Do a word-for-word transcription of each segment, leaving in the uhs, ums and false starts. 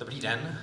Dobrý den.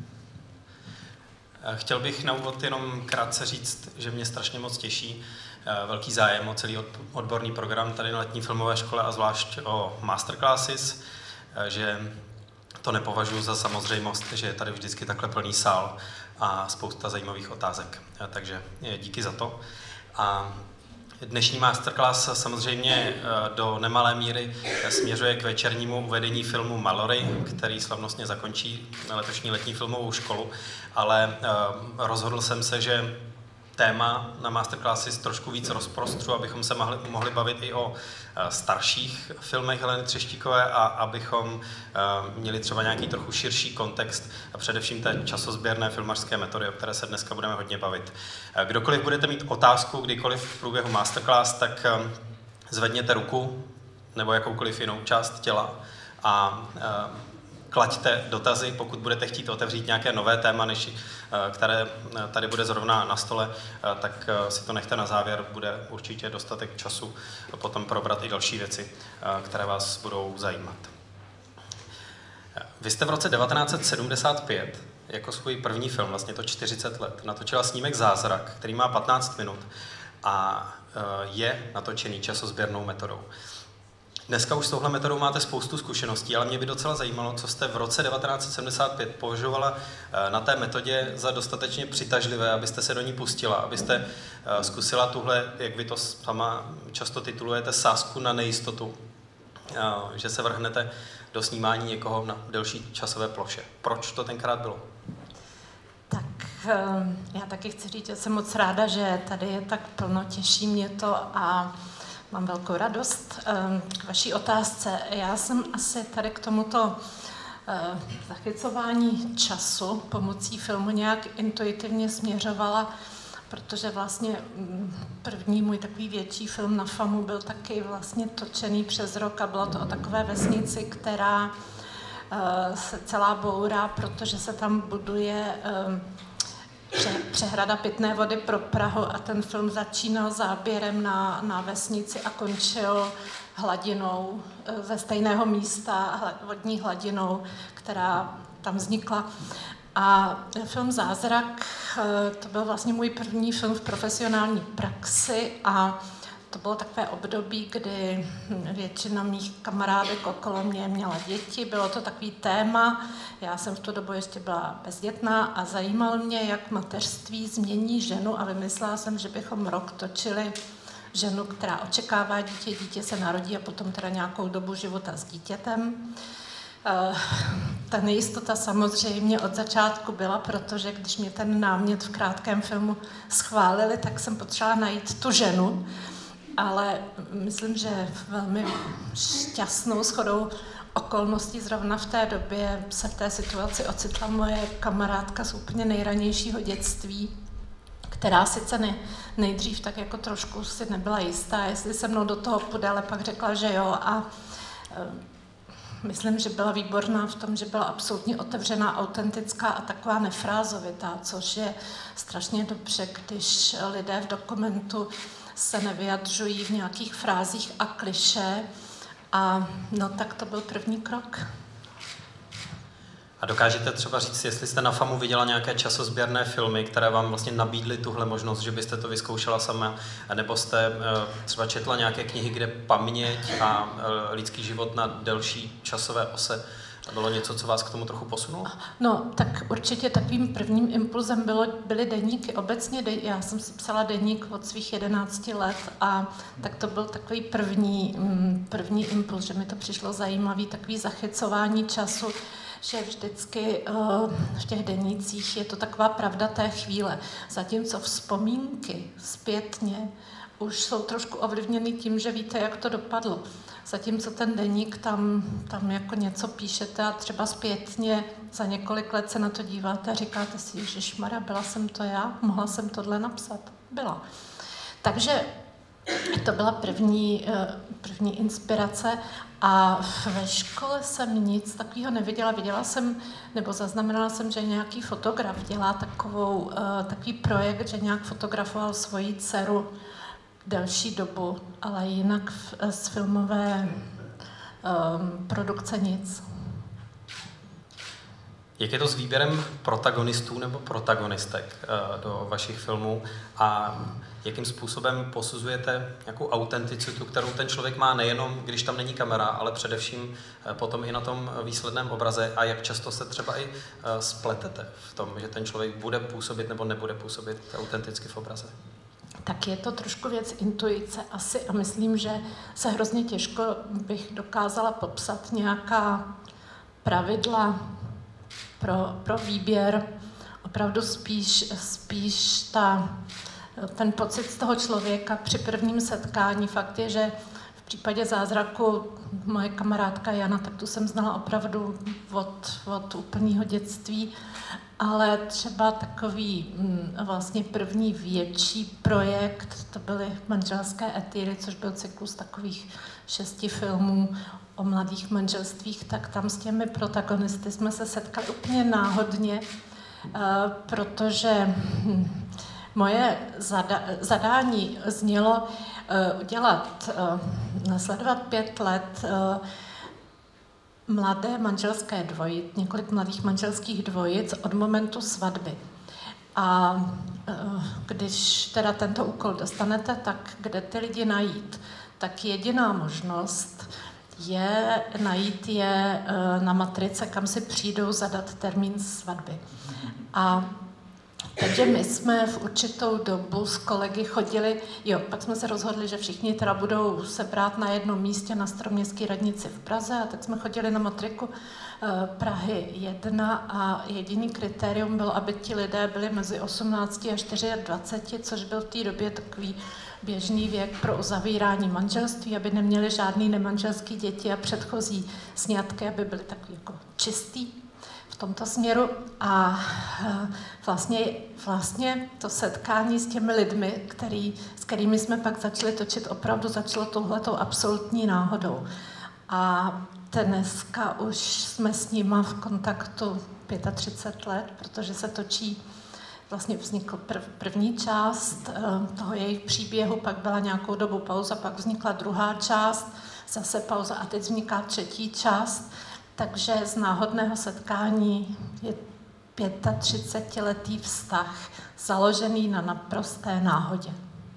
Chtěl bych na úvod jenom krátce říct, že mě strašně moc těší velký zájem o celý odborný program tady na letní filmové škole a zvlášť o masterclasses, že to nepovažuji za samozřejmost, že je tady vždycky takhle plný sál a spousta zajímavých otázek. Takže díky za to. A dnešní masterclass samozřejmě do nemalé míry směřuje k večernímu uvedení filmu Mallory, který slavnostně zakončí letošní letní filmovou školu, ale rozhodl jsem se, že téma na masterclassy trošku víc rozprostřu, abychom se mohli, mohli bavit i o starších filmech Heleny Třeštíkové a abychom měli třeba nějaký trochu širší kontext a především té časozběrné filmařské metody, o které se dneska budeme hodně bavit. Kdokoliv budete mít otázku kdykoliv v průběhu masterclass, tak zvedněte ruku nebo jakoukoliv jinou část těla a klaďte dotazy, pokud budete chtít otevřít nějaké nové téma, než které tady bude zrovna na stole, tak si to nechte na závěr, bude určitě dostatek času potom probrat i další věci, které vás budou zajímat. Vy jste v roce devatenáct set sedmdesát pět jako svůj první film, vlastně to čtyřicet let, natočila snímek Zázrak, který má patnáct minut a je natočený časozběrnou metodou. Dneska už s touhle metodou máte spoustu zkušeností, ale mě by docela zajímalo, co jste v roce devatenáct set sedmdesát pět považovala na té metodě za dostatečně přitažlivé, abyste se do ní pustila, abyste zkusila tuhle, jak vy to sama často titulujete, sázku na nejistotu, že se vrhnete do snímání někoho na delší časové ploše. Proč to tenkrát bylo? Tak já taky chci říct, že jsem moc ráda, že tady je tak plno, těší mě to a mám velkou radost. K vaší otázce. Já jsem asi tady k tomuto zachycování času pomocí filmu nějak intuitivně směřovala, protože vlastně první můj takový větší film na FAMu byl taky vlastně točený přes rok a bylo to o takové vesnici, která se celá bourá, protože se tam buduje přehrada pitné vody pro Prahu a ten film začínal záběrem na, na vesnici a končil hladinou ze stejného místa, vodní hladinou, která tam vznikla. A film Zázrak, to byl vlastně můj první film v profesionální praxi a to bylo takové období, kdy většina mých kamarádek okolo mě měla děti, bylo to takový téma. Já jsem v tu dobu ještě byla bezdětná a zajímal mě, jak mateřství změní ženu a vymyslela jsem, že bychom rok točili ženu, která očekává dítě, dítě se narodí a potom teda nějakou dobu života s dítětem. Ta nejistota samozřejmě od začátku byla, protože když mě ten námět v krátkém filmu schválili, tak jsem potřebovala najít tu ženu, ale myslím, že velmi šťastnou shodou okolností zrovna v té době se v té situaci ocitla moje kamarádka z úplně nejranějšího dětství, která sice ne, nejdřív tak jako trošku si nebyla jistá, jestli se mnou do toho půjde, ale pak řekla, že jo a myslím, že byla výborná v tom, že byla absolutně otevřená, autentická a taková nefrázovitá, což je strašně dobře, když lidé v dokumentu se nevyjadřují v nějakých frázích a klišé. A no tak to byl první krok. A dokážete třeba říct, jestli jste na FAMu viděla nějaké časozběrné filmy, které vám vlastně nabídly tuhle možnost, že byste to vyzkoušela sama, nebo jste třeba četla nějaké knihy, kde paměť a lidský život na delší časové ose bylo něco, co vás k tomu trochu posunulo? No, tak určitě takovým prvním impulzem bylo, byly deníky. Obecně de, já jsem si psala deník od svých jedenácti let a tak to byl takový první, první impuls, že mi to přišlo zajímavý, takový zachycování času, že vždycky uh, v těch denících je to taková pravda té chvíle. Zatímco vzpomínky zpětně už jsou trošku ovlivněny tím, že víte, jak to dopadlo. Zatímco ten deník, tam, tam jako něco píšete a třeba zpětně za několik let se na to díváte a říkáte si, ježišmarja, byla jsem to já, mohla jsem tohle napsat. Byla. Takže to byla první, první inspirace a ve škole jsem nic takového neviděla. Viděla jsem, nebo zaznamenala jsem, že nějaký fotograf dělá takovou, takový projekt, že nějak fotografoval svoji dceru delší dobu, ale jinak z filmové um, produkce nic. Jak je to s výběrem protagonistů nebo protagonistek do vašich filmů a jakým způsobem posuzujete nějakou autenticitu, kterou ten člověk má nejenom, když tam není kamera, ale především potom i na tom výsledném obraze a jak často se třeba i spletete v tom, že ten člověk bude působit nebo nebude působit autenticky v obraze? Tak je to trošku věc intuice asi a myslím, že se hrozně těžko bych dokázala popsat nějaká pravidla pro, pro výběr. Opravdu spíš, spíš ta, ten pocit z toho člověka při prvním setkání. Fakt je, že v případě Zázraku moje kamarádka Jana, tak tu jsem znala opravdu od, od úplného dětství, ale třeba takový vlastně první větší projekt, to byly Manželské etýdy, což byl cyklus takových šesti filmů o mladých manželstvích, tak tam s těmi protagonisty jsme se setkali úplně náhodně, protože moje zada- zadání znělo udělat, nasledovat pět let mladé manželské dvojice, několik mladých manželských dvojic od momentu svatby. A když teda tento úkol dostanete, tak kde ty lidi najít? Tak jediná možnost je najít je na matrice, kam si přijdou zadat termín svatby. A takže my jsme v určitou dobu s kolegy chodili, jo, pak jsme se rozhodli, že všichni teda budou se brát na jednom místě na Staroměstské radnici v Praze a tak jsme chodili na matriku Prahy jedna a jediný kritérium bylo, aby ti lidé byli mezi osmnácti a dvaceti čtyřmi, což byl v té době takový běžný věk pro uzavírání manželství, aby neměli žádný nemanželský děti a předchozí sňatky, aby byly takový jako čistý v tomto směru. A vlastně, vlastně to setkání s těmi lidmi, který, s kterými jsme pak začali točit, opravdu začalo touhletou absolutní náhodou. A dneska už jsme s nima v kontaktu třicet pět let, protože se točí, vlastně vznikla prv, první část toho jejich příběhu, pak byla nějakou dobu pauza, pak vznikla druhá část, zase pauza a teď vzniká třetí část. Takže z náhodného setkání je třicetiletý vztah založený na naprosté náhodě.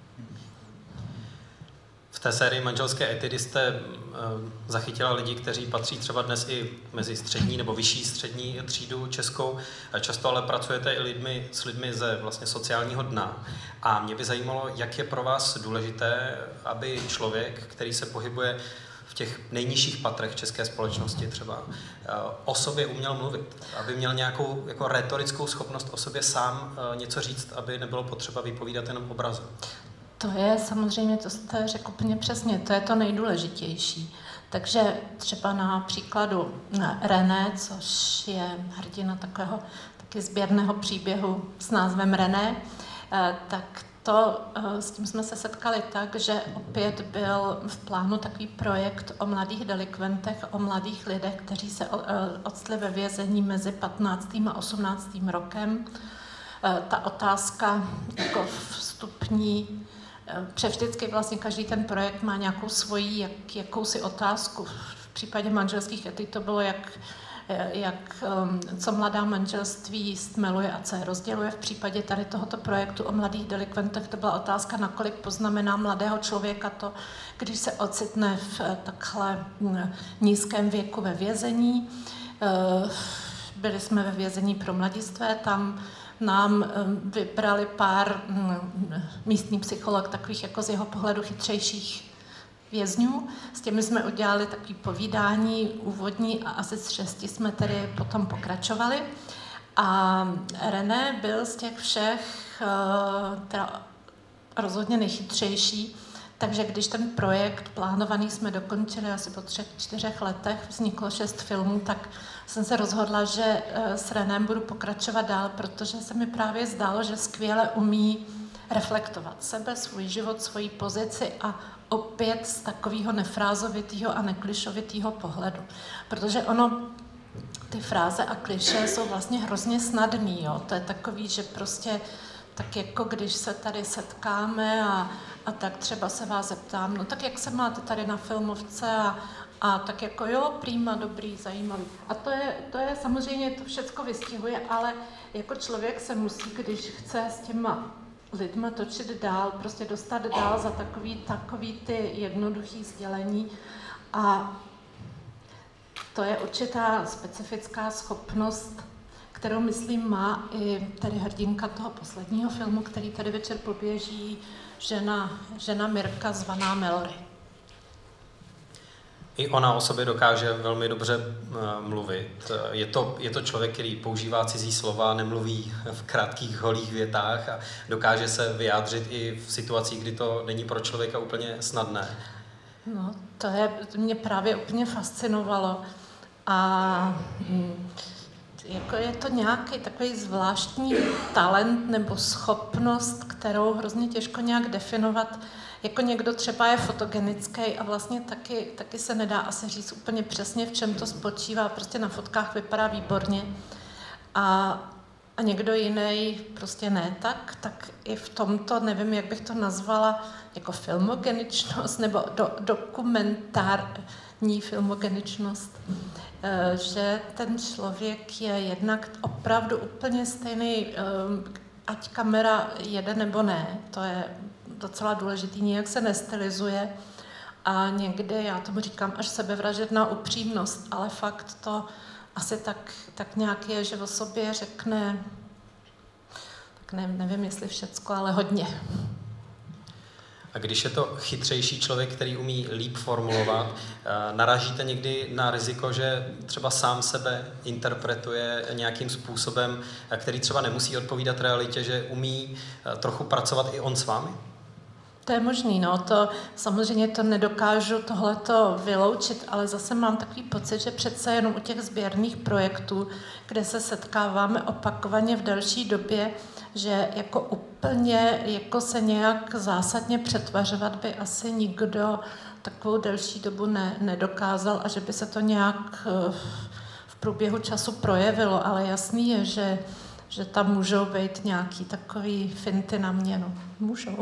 V té sérii Manželské etidy jste uh, zachytila lidi, kteří patří třeba dnes i mezi střední nebo vyšší střední třídu českou. Často ale pracujete i lidmi, s lidmi ze vlastně sociálního dna. A mě by zajímalo, jak je pro vás důležité, aby člověk, který se pohybuje v těch nejnižších patrech české společnosti třeba, o sobě uměl mluvit, aby měl nějakou jako retorickou schopnost o sobě sám něco říct, aby nebylo potřeba vypovídat jenom obrazem. To je samozřejmě, to jste řekl úplně přesně, to je to nejdůležitější. Takže třeba na příkladu René, což je hrdina takového taky sběrného příběhu s názvem René, tak to, s tím jsme se setkali tak, že opět byl v plánu takový projekt o mladých delikventech, o mladých lidech, kteří se odstli ve vězení mezi patnáctým a osmnáctým rokem. Ta otázka jako vstupní, protože vždycky vlastně každý ten projekt má nějakou svoji, jak, jakousi otázku. V případě Manželských etyd to bylo, jak, jak co mladá manželství stmeluje a co je rozděluje. V případě tady tohoto projektu o mladých delikventech to byla otázka, nakolik poznamená mladého člověka to, když se ocitne v takhle nízkém věku ve vězení. Byli jsme ve vězení pro mladistvé, tam nám vybrali pár místní psycholog, takových jako z jeho pohledu chytřejších vězňů. S těmi jsme udělali takové povídání úvodní a asi s šesti jsme tedy potom pokračovali. A René byl z těch všech teda rozhodně nejchytřejší, takže když ten projekt plánovaný jsme dokončili asi po třech, čtyřech letech, vzniklo šest filmů, tak jsem se rozhodla, že s Renem budu pokračovat dál, protože se mi právě zdálo, že skvěle umí reflektovat sebe, svůj život, svoji pozici a opět z takového nefrázovitého a neklišovitého pohledu. Protože ono, ty fráze a kliše jsou vlastně hrozně snadný, jo? To je takový, že prostě tak jako když se tady setkáme a, a tak třeba se vás zeptám, no tak jak se máte tady na filmovce a, A tak jako jo, prýma, dobrý, zajímavý. A to je, to je samozřejmě, to všecko vystihuje, ale jako člověk se musí, když chce s těma lidma točit dál, prostě dostat dál za takový, takový ty jednoduchý sdělení. A to je určitá specifická schopnost, kterou, myslím, má i tady hrdinka toho posledního filmu, který tady večer poběží, žena, žena Mirka zvaná Mallory. I ona o sobě dokáže velmi dobře uh, mluvit. Je to, je to člověk, který používá cizí slova, nemluví v krátkých holých větách a dokáže se vyjádřit i v situacích, kdy to není pro člověka úplně snadné. No, to, je, to mě právě úplně fascinovalo. A hm, jako je to nějaký takový zvláštní talent nebo schopnost, kterou hrozně těžko nějak definovat. Jako někdo třeba je fotogenický a vlastně taky, taky se nedá asi říct úplně přesně, v čem to spočívá. Prostě na fotkách vypadá výborně. A, a někdo jiný prostě ne tak, tak i v tomto, nevím, jak bych to nazvala, jako filmogeničnost nebo do, dokumentární filmogeničnost. Že ten člověk je jednak opravdu úplně stejný, ať kamera jede nebo ne, to je docela důležitý, nijak se nestylizuje a někdy, já tomu říkám, až sebevražedná upřímnost, ale fakt to asi tak, tak nějak je, že o sobě řekne, tak ne, nevím, jestli všecko, ale hodně. A když je to chytřejší člověk, který umí líp formulovat, narážíte někdy na riziko, že třeba sám sebe interpretuje nějakým způsobem, který třeba nemusí odpovídat realitě, že umí trochu pracovat i on s vámi? To je možný, no, to samozřejmě to nedokážu tohleto vyloučit, ale zase mám takový pocit, že přece jenom u těch sběrných projektů, kde se setkáváme opakovaně v další době, že jako úplně jako se nějak zásadně přetvařovat by asi nikdo takovou delší dobu ne, nedokázal a že by se to nějak v průběhu času projevilo, ale jasný je, že, že tam můžou být nějaký takový finty na mě, no, můžou.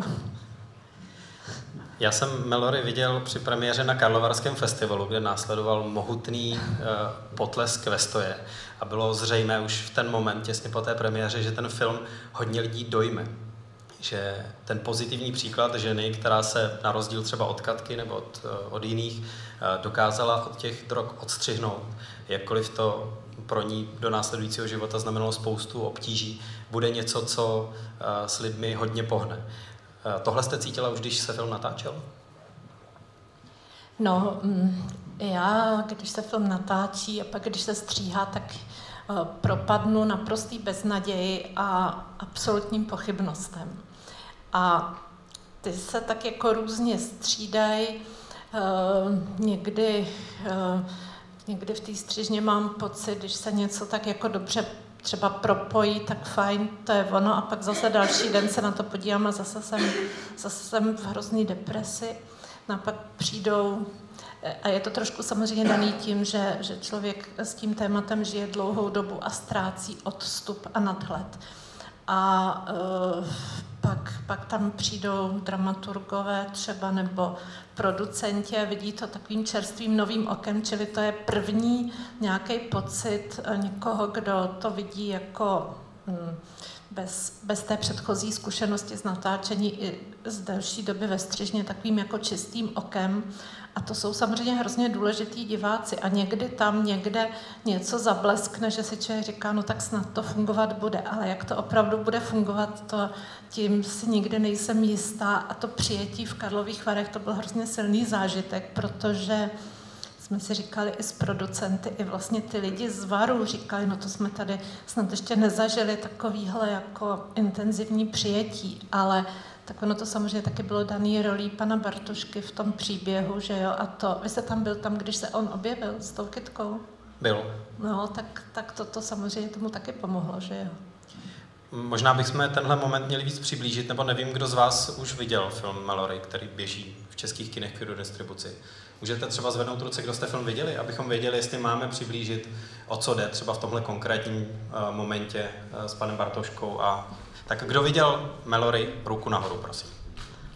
Já jsem Mallory viděl při premiéře na Karlovarském festivalu, kde následoval mohutný uh, potlesk ve stoje a bylo zřejmé už v ten moment, těsně po té premiéře, že ten film hodně lidí dojme. Že ten pozitivní příklad ženy, která se na rozdíl třeba od Katky nebo od, od jiných uh, dokázala od těch drog odstřihnout, jakkoliv to pro ní do následujícího života znamenalo spoustu obtíží, bude něco, co uh, s lidmi hodně pohne. Tohle jste cítila už, když se film natáčel? No, já, když se film natáčí a pak když se stříhá, tak propadnu naprostý beznaději a absolutním pochybnostem. A ty se tak jako různě střídají. Někdy, někdy v té střižně mám pocit, když se něco tak jako dobře třeba propojí, tak fajn, to je ono, a pak zase další den se na to podívám a zase jsem, zase jsem v hrozný depresi. No a pak přijdou, a je to trošku samozřejmě daný tím, že, že člověk s tím tématem žije dlouhou dobu a ztrácí odstup a nadhled. A uh, pak, pak tam přijdou dramaturgové třeba nebo producenti a vidí to takovým čerstvým novým okem, čili to je první nějaký pocit někoho, kdo to vidí jako hm, bez, bez té předchozí zkušenosti z natáčení i z delší doby ve střižně takovým jako čistým okem. A to jsou samozřejmě hrozně důležitý diváci a někdy tam někde něco zableskne, že si člověk říká, no tak snad to fungovat bude, ale jak to opravdu bude fungovat, to tím si nikdy nejsem jistá a to přijetí v Karlových Varech, to byl hrozně silný zážitek, protože jsme si říkali i s producenty, i vlastně ty lidi z Varu říkali, no to jsme tady snad ještě nezažili takovýhle jako intenzivní přijetí, ale tak ono to samozřejmě taky bylo daný rolí pana Bartušky v tom příběhu, že jo, a to, vy jste tam byl tam, když se on objevil s tou kytkou? Byl. No, tak, tak to, to samozřejmě tomu taky pomohlo, že jo. Možná bychom tenhle moment měli víc přiblížit, nebo nevím, kdo z vás už viděl film Mallory, který běží v českých kinech k distribuci. Můžete třeba zvednout ruce, kdo jste film viděli, abychom věděli, jestli máme přiblížit, o co jde, třeba v tomhle konkrétním uh, momentě uh, s panem Bartoškou. A tak kdo viděl Mallory, ruku nahoru, prosím.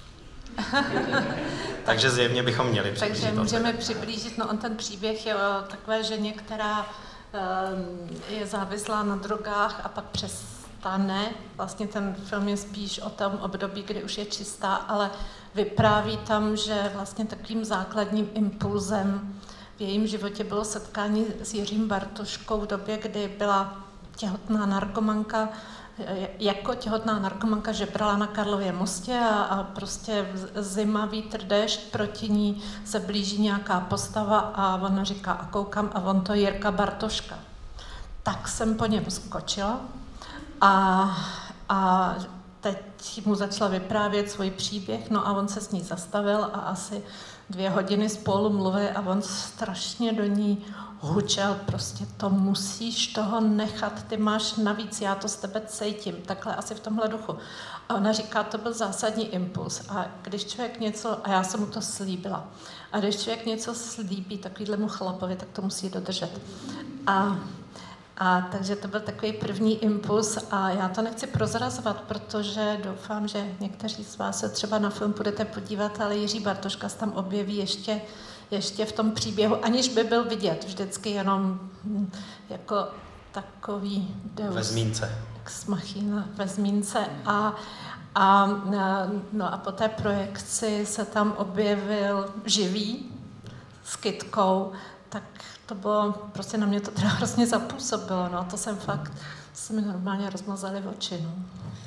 Takže zjevně bychom měli přiblížit. Takže můžeme přiblížit, no on ten příběh je o takové ženě, která je závislá na drogách a pak přestane. Vlastně ten film je spíš o tom období, kdy už je čistá, ale vypráví tam, že vlastně takovým základním impulzem v jejím životě bylo setkání s Jiřím Bartoškou v době, kdy byla těhotná narkomanka, jako těhotná narkomanka žebrala na Karlově mostě a, a prostě zima, vítr, déšť, proti ní se blíží nějaká postava a ona říká a koukám a on to je Jirka Bartoška. Tak jsem po něm skočila a, a teď mu začala vyprávět svůj příběh, no a on se s ní zastavil a asi dvě hodiny spolu mluvili a on strašně do ní hučel, prostě to musíš toho nechat, ty máš navíc, já to z tebe cítím, takhle asi v tomhle duchu. A ona říká, to byl zásadní impuls a když člověk něco, a já jsem mu to slíbila, a když člověk něco slíbí takovýhlemu chlapovi, tak to musí dodržet. A A takže to byl takový první impuls a já to nechci prozrazovat, protože doufám, že někteří z vás se třeba na film budete podívat, ale Jiří Bartoška se tam objeví ještě, ještě v tom příběhu, aniž by byl vidět, vždycky jenom jako takový deus. Ve zmínce. Ex machina, ve zmínce. A, a, no a po té projekci se tam objevil živý s kytkou, tak to bylo, prostě na mě to teda hrozně zapůsobilo, no, to jsem fakt, se mi normálně rozmazaly oči, no.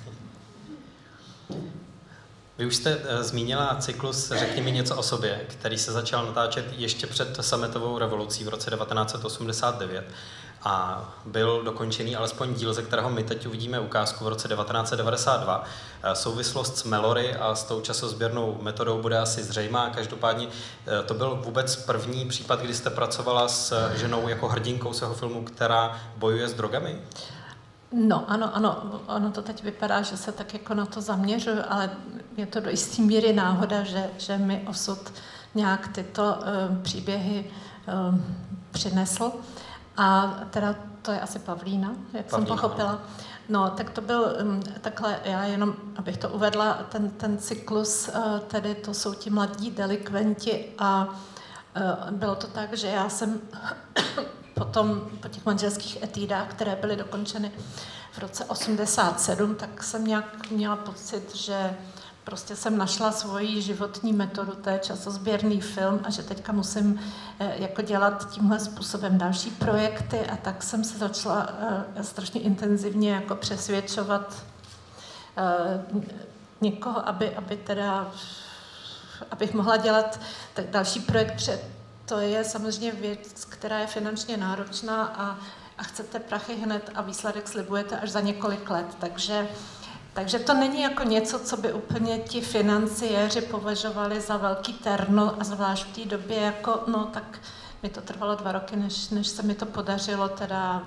Vy už jste uh, zmínila cyklus Řekni mi něco o sobě, který se začal natáčet ještě před sametovou revolucí v roce devatenáct set osmdesát devět a byl dokončený alespoň díl, ze kterého my teď uvidíme ukázku v roce devatenáct set devadesát dva. Uh, souvislost s Melory a s tou časozběrnou metodou bude asi zřejmá, každopádně uh, to byl vůbec první případ, kdy jste pracovala s ženou jako hrdinkou svého filmu, která bojuje s drogami? No, ano, ano, ono to teď vypadá, že se tak jako na to zaměřuju, ale je to do jistý míry náhoda, že, že mi osud nějak tyto uh, příběhy uh, přinesl. A teda to je asi Pavlína, jak Pavlína, jsem pochopila. No, tak to byl um, takhle, já jenom, abych to uvedla, ten, ten cyklus, uh, tedy to jsou ti mladí delikventi a uh, bylo to tak, že já jsem potom po těch manželských etídách, které byly dokončeny v roce osmdesát sedm, tak jsem nějak měla pocit, že prostě jsem našla svoji životní metodu, to je časozběrný film a že teďka musím eh, jako dělat tímhle způsobem další projekty a tak jsem se začala eh, strašně intenzivně jako přesvědčovat eh, někoho, aby, aby teda, abych mohla dělat tak další projekt před. To je samozřejmě věc, která je finančně náročná a, a chcete prachy hned a výsledek slibujete až za několik let. Takže, takže to není jako něco, co by úplně ti financiéři považovali za velký terno a zvlášť v té době jako, no tak mi to trvalo dva roky, než, než se mi to podařilo teda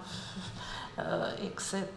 jak si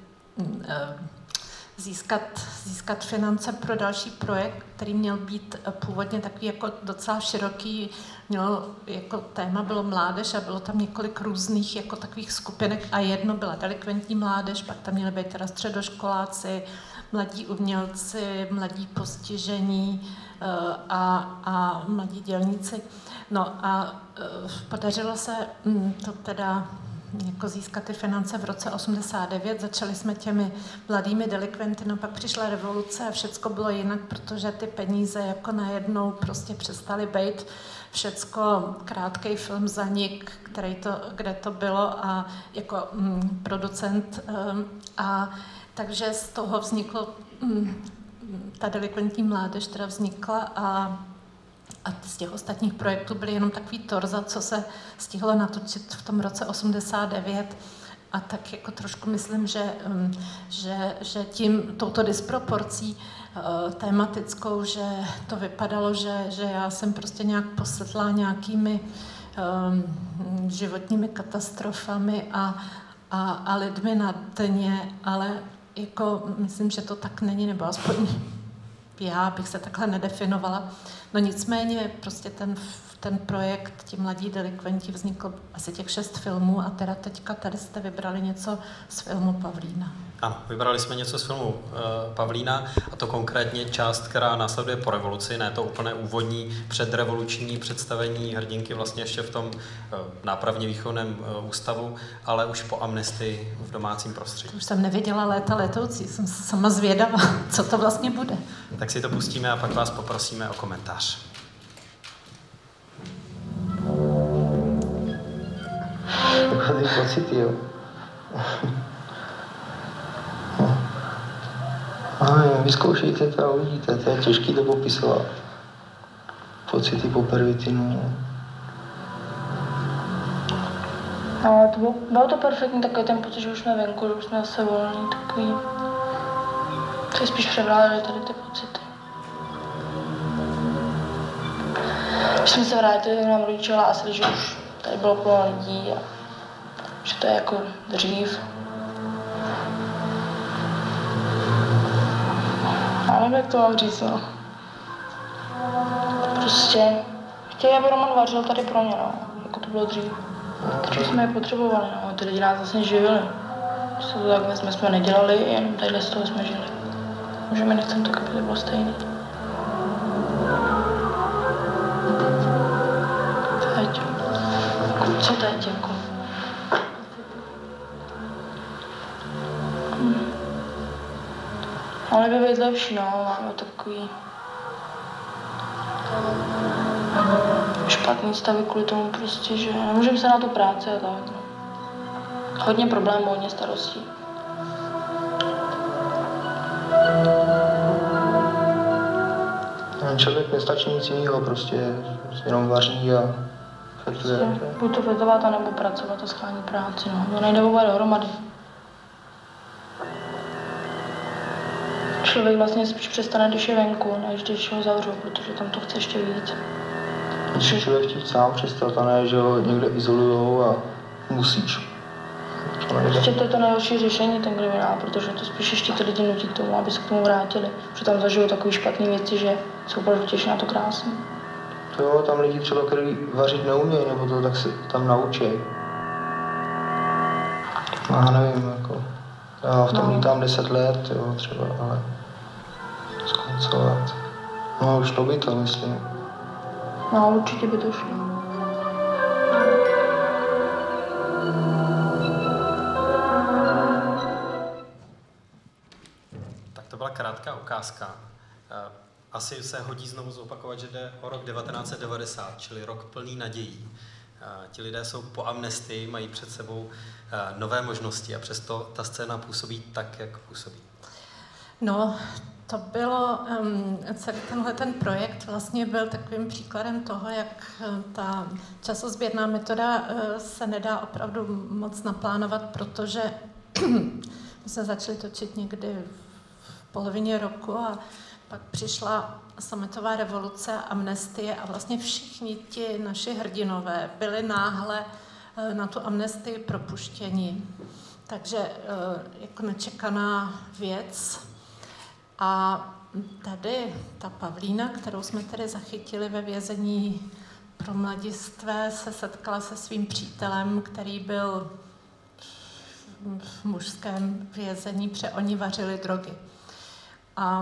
Získat, získat finance pro další projekt, který měl být původně takový jako docela široký, mělo jako téma bylo mládež a bylo tam několik různých jako takových skupinek a jedno byla delikventní mládež, pak tam měly být teda středoškoláci, mladí umělci, mladí postižení a, a mladí dělníci. No a podařilo se to teda jako získat ty finance v roce osmdesát devět. Začali jsme těmi mladými delikventy, no pak přišla revoluce a všecko bylo jinak, protože ty peníze jako najednou prostě přestaly být. Všecko, krátkej film zanik, který to, kde to bylo a jako mm, producent um, a takže z toho vzniklo, mm, ta delikventní mládež teda vznikla a A z těch ostatních projektů byly jenom takový torza, co se stihlo natočit v tom roce osmdesát devět. A tak jako trošku myslím, že, že, že tím, touto disproporcí tematickou, že to vypadalo, že, že já jsem prostě nějak posedlá nějakými um, životními katastrofami a, a, a lidmi na dně, ale jako myslím, že to tak není, nebo aspoň já bych se takhle nedefinovala. No nicméně prostě ten, ten projekt, ti mladí delikventi, vznikl asi těch šest filmů a teda teďka tady jste vybrali něco z filmu Pavlína. Ano, vybrali jsme něco z filmu e, Pavlína, a to konkrétně část, která následuje po revoluci, ne to úplně úvodní předrevoluční představení hrdinky vlastně ještě v tom e, nápravně výchovném e, ústavu, ale už po amnestii v domácím prostředí. Už jsem neviděla Léta letoucí, jsem sama zvědavá, co to vlastně bude. Tak si to pustíme a pak vás poprosíme o komentář. Takový pocity, jo. A vyzkoušejte to a uvidíte, to je těžký to popisovat. Pocity po pervitinu. No, to bylo, bylo to perfektní, takový ten pocit, že už jsme venku, že už jsme zase volní, takový. Se spíš převládaly tady ty pocity. Když jsme se vrátili, nám rodiče hlásili, že už tady bylo plno lidí a že to je jako dřív. Já nevím, jak to mám říct, no. Prostě chtěli, aby Roman vařil tady pro ně, no, jako to bylo dřív. Takže jsme je potřebovali, no, ty lidi nás vlastně živili. Když to takhle jsme, jsme nedělali, jenom tadyhle z toho jsme žili. Že my nechceme tak, aby to bylo stejné. Teď. Co teď, jako? Hm. Ale by být lepší, no, máme takový špatný stavy kvůli tomu prostě, že nemůžeme se na tu práci a tak, no. Hodně problémů, hodně starostí. Člověk nestačí nic jiného, prostě jenom vaří a fetuje. Prostě, buď to fetovat, anebo pracovat a schánit práci, no. To nejde vůbec dohromady. Člověk vlastně spíš přestane, když je venku, než když ho zavřou, protože tam to chce ještě víc. Musí člověk chtít sám přestat, a ne, že ho někde izolujou a musíš. Prostě to je to nejhorší řešení, ten kriminál, protože to spíš ještě ty lidi nutí k tomu, aby se k tomu vrátili. Protože tam zažijou takové špatné věci, že jsou opravdu těžší na to krásné. Jo, tam lidi třeba, kteří vařit neumějí, nebo to tak se tam naučí. No, já nevím, jako, já v tom no. Lítám deset let, jo, třeba, ale skoncovat. No, šlo by to, myslím. No, určitě by to šlo. Tak to byla krátká ukázka. Asi se hodí znovu zopakovat, že jde o rok devatenáct set devadesát, čili rok plný nadějí. Ti lidé jsou po amnestii, mají před sebou nové možnosti a přesto ta scéna působí tak, jak působí. No, to bylo, um, celý tenhle ten projekt vlastně byl takovým příkladem toho, jak ta časozběrná metoda uh, se nedá opravdu moc naplánovat, protože my jsme začali točit někdy v polovině roku a pak přišla sametová revoluce, amnestie a vlastně všichni ti naši hrdinové byli náhle uh, na tu amnestii propuštěni. Takže uh, jako nečekaná věc. A tady ta Pavlína, kterou jsme tedy zachytili ve vězení pro mladistvé, se setkala se svým přítelem, který byl v mužském vězení, protože oni vařili drogy. A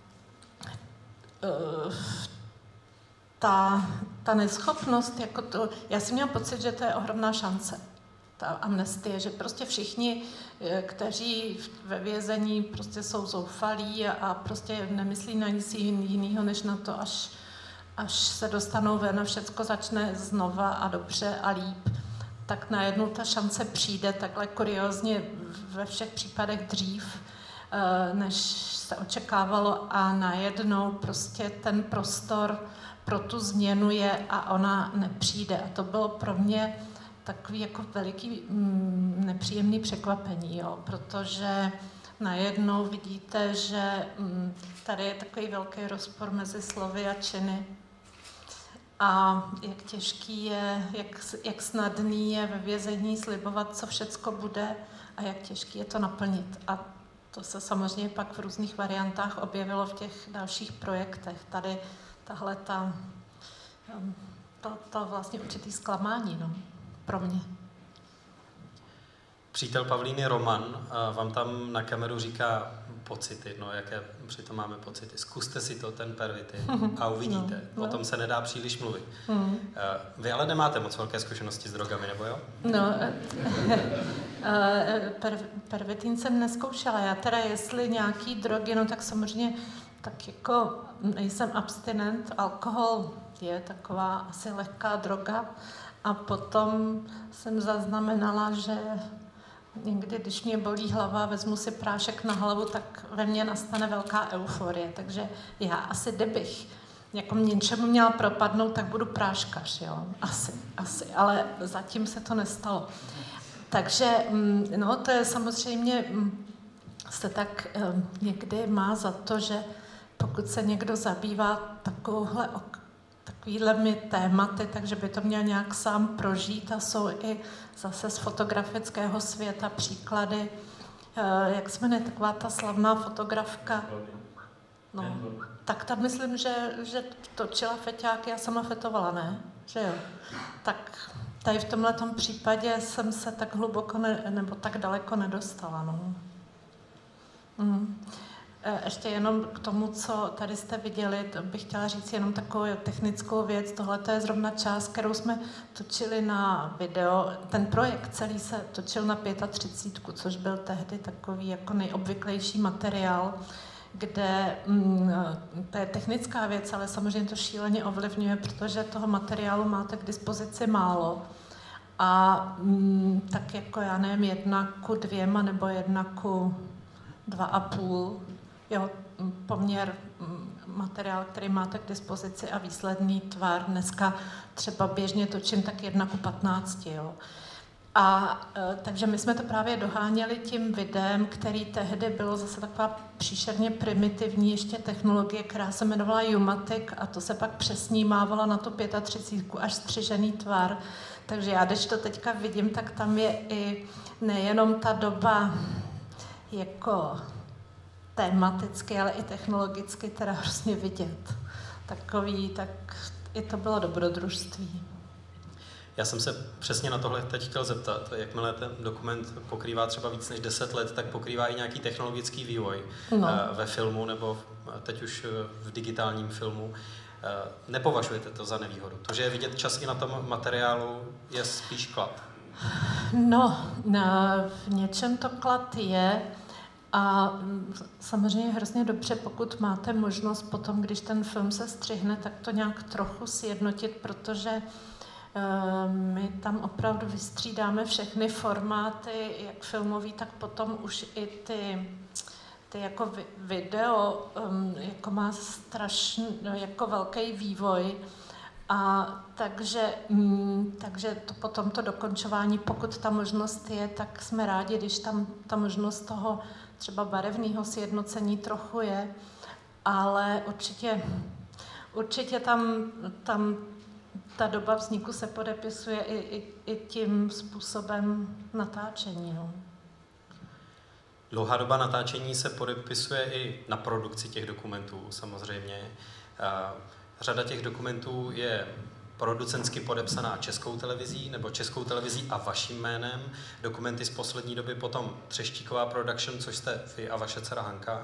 uh, ta, ta neschopnost, jako to, já jsem měla pocit, že to je ohromná šance, ta amnestie, že prostě všichni, kteří ve vězení prostě jsou zoufalí a prostě nemyslí na nic jiného, než na to, až, až se dostanou ven a všecko začne znova a dobře a líp, tak najednou ta šance přijde takhle kuriózně ve všech případech dřív, než se očekávalo a najednou prostě ten prostor pro tu změnu je a ona nepřijde. A to bylo pro mě takový jako veliký mm, nepříjemný překvapení, jo, protože najednou vidíte, že mm, tady je takový velký rozpor mezi slovy a činy a jak těžký je, jak, jak snadný je ve vězení slibovat, co všecko bude a jak těžký je to naplnit. A to se samozřejmě pak v různých variantách objevilo v těch dalších projektech. Tady tahle ta, to, to vlastně určitý zklamání, no. Pro mě. Přítel Pavlíny Roman vám tam na kameru říká pocity, no jaké přitom máme pocity. Zkuste si to, ten pervitin, a uvidíte. No, no. O tom se nedá příliš mluvit. Mm. Vy ale nemáte moc velké zkušenosti s drogami, nebo jo? No, per, pervitin jsem neskoušela. Já teda, jestli nějaký drogy, no tak samozřejmě tak jako nejsem abstinent. Alkohol je taková asi lehká droga. A potom jsem zaznamenala, že někdy, když mě bolí hlava, vezmu si prášek na hlavu, tak ve mně nastane velká euforie. Takže já asi, kdybych jako něčemu měla propadnout, tak budu práškař, jo. Asi, asi, ale zatím se to nestalo. Takže, no, to je samozřejmě, se tak někdy má za to, že pokud se někdo zabývá takovouhle takovýhlemi tématy, takže by to měl nějak sám prožít a jsou i zase z fotografického světa příklady. Jak se jmenuje taková ta slavná fotografka? No, tak tam myslím, že, že točila feťáky a sama fetovala, ne? Že jo? Tak tady v tomhletom případě jsem se tak hluboko ne, nebo tak daleko nedostala, no. Mm. Ještě jenom k tomu, co tady jste viděli, bych chtěla říct jenom takovou technickou věc. Tohle je zrovna část, kterou jsme točili na video. Ten projekt celý se točil na třicet pět, což byl tehdy takový jako nejobvyklejší materiál, kde mm, to je technická věc, ale samozřejmě to šíleně ovlivňuje, protože toho materiálu máte k dispozici málo. A mm, tak jako já nevím, jedna ku dvěma nebo jedna ku dva a půl, jo, poměr materiál, který máte k dispozici a výsledný tvar. Dneska třeba běžně točím tak jedna ku patnácti, jo. A e, takže my jsme to právě doháněli tím videem, který tehdy bylo zase taková příšerně primitivní ještě technologie, která se jmenovala U-matic a to se pak přesnímávalo na tu třicet pět až střižený tvar. Takže já, když to teďka vidím, tak tam je i nejenom ta doba jako tematicky, ale i technologicky teda hrozně vidět. Takový, tak i to bylo dobrodružství. Já jsem se přesně na tohle teď chtěl zeptat. Jakmile ten dokument pokrývá třeba víc než deset let, tak pokrývá i nějaký technologický vývoj no. ve filmu nebo teď už v digitálním filmu. Nepovažujete to za nevýhodu? To, že je vidět čas i na tom materiálu, je spíš klad? No, v něčem to klad je. A samozřejmě hrozně dobře, pokud máte možnost potom, když ten film se střihne, tak to nějak trochu sjednotit, protože uh, my tam opravdu vystřídáme všechny formáty, jak filmový, tak potom už i ty, ty jako video um, jako má strašný, jako velký vývoj. A takže, mm, takže to potom to dokončování, pokud ta možnost je, tak jsme rádi, když tam ta možnost toho třeba barevného sjednocení trochu je, ale určitě, určitě tam, tam ta doba vzniku se podepisuje i, i, i tím způsobem natáčení. No. Dlouhá doba natáčení se podepisuje i na produkci těch dokumentů samozřejmě. Řada těch dokumentů je producentsky podepsaná Českou televizí nebo Českou televizí a vaším jménem. Dokumenty z poslední doby potom Třeštíková Production, což jste vy a vaše dcera Hanka.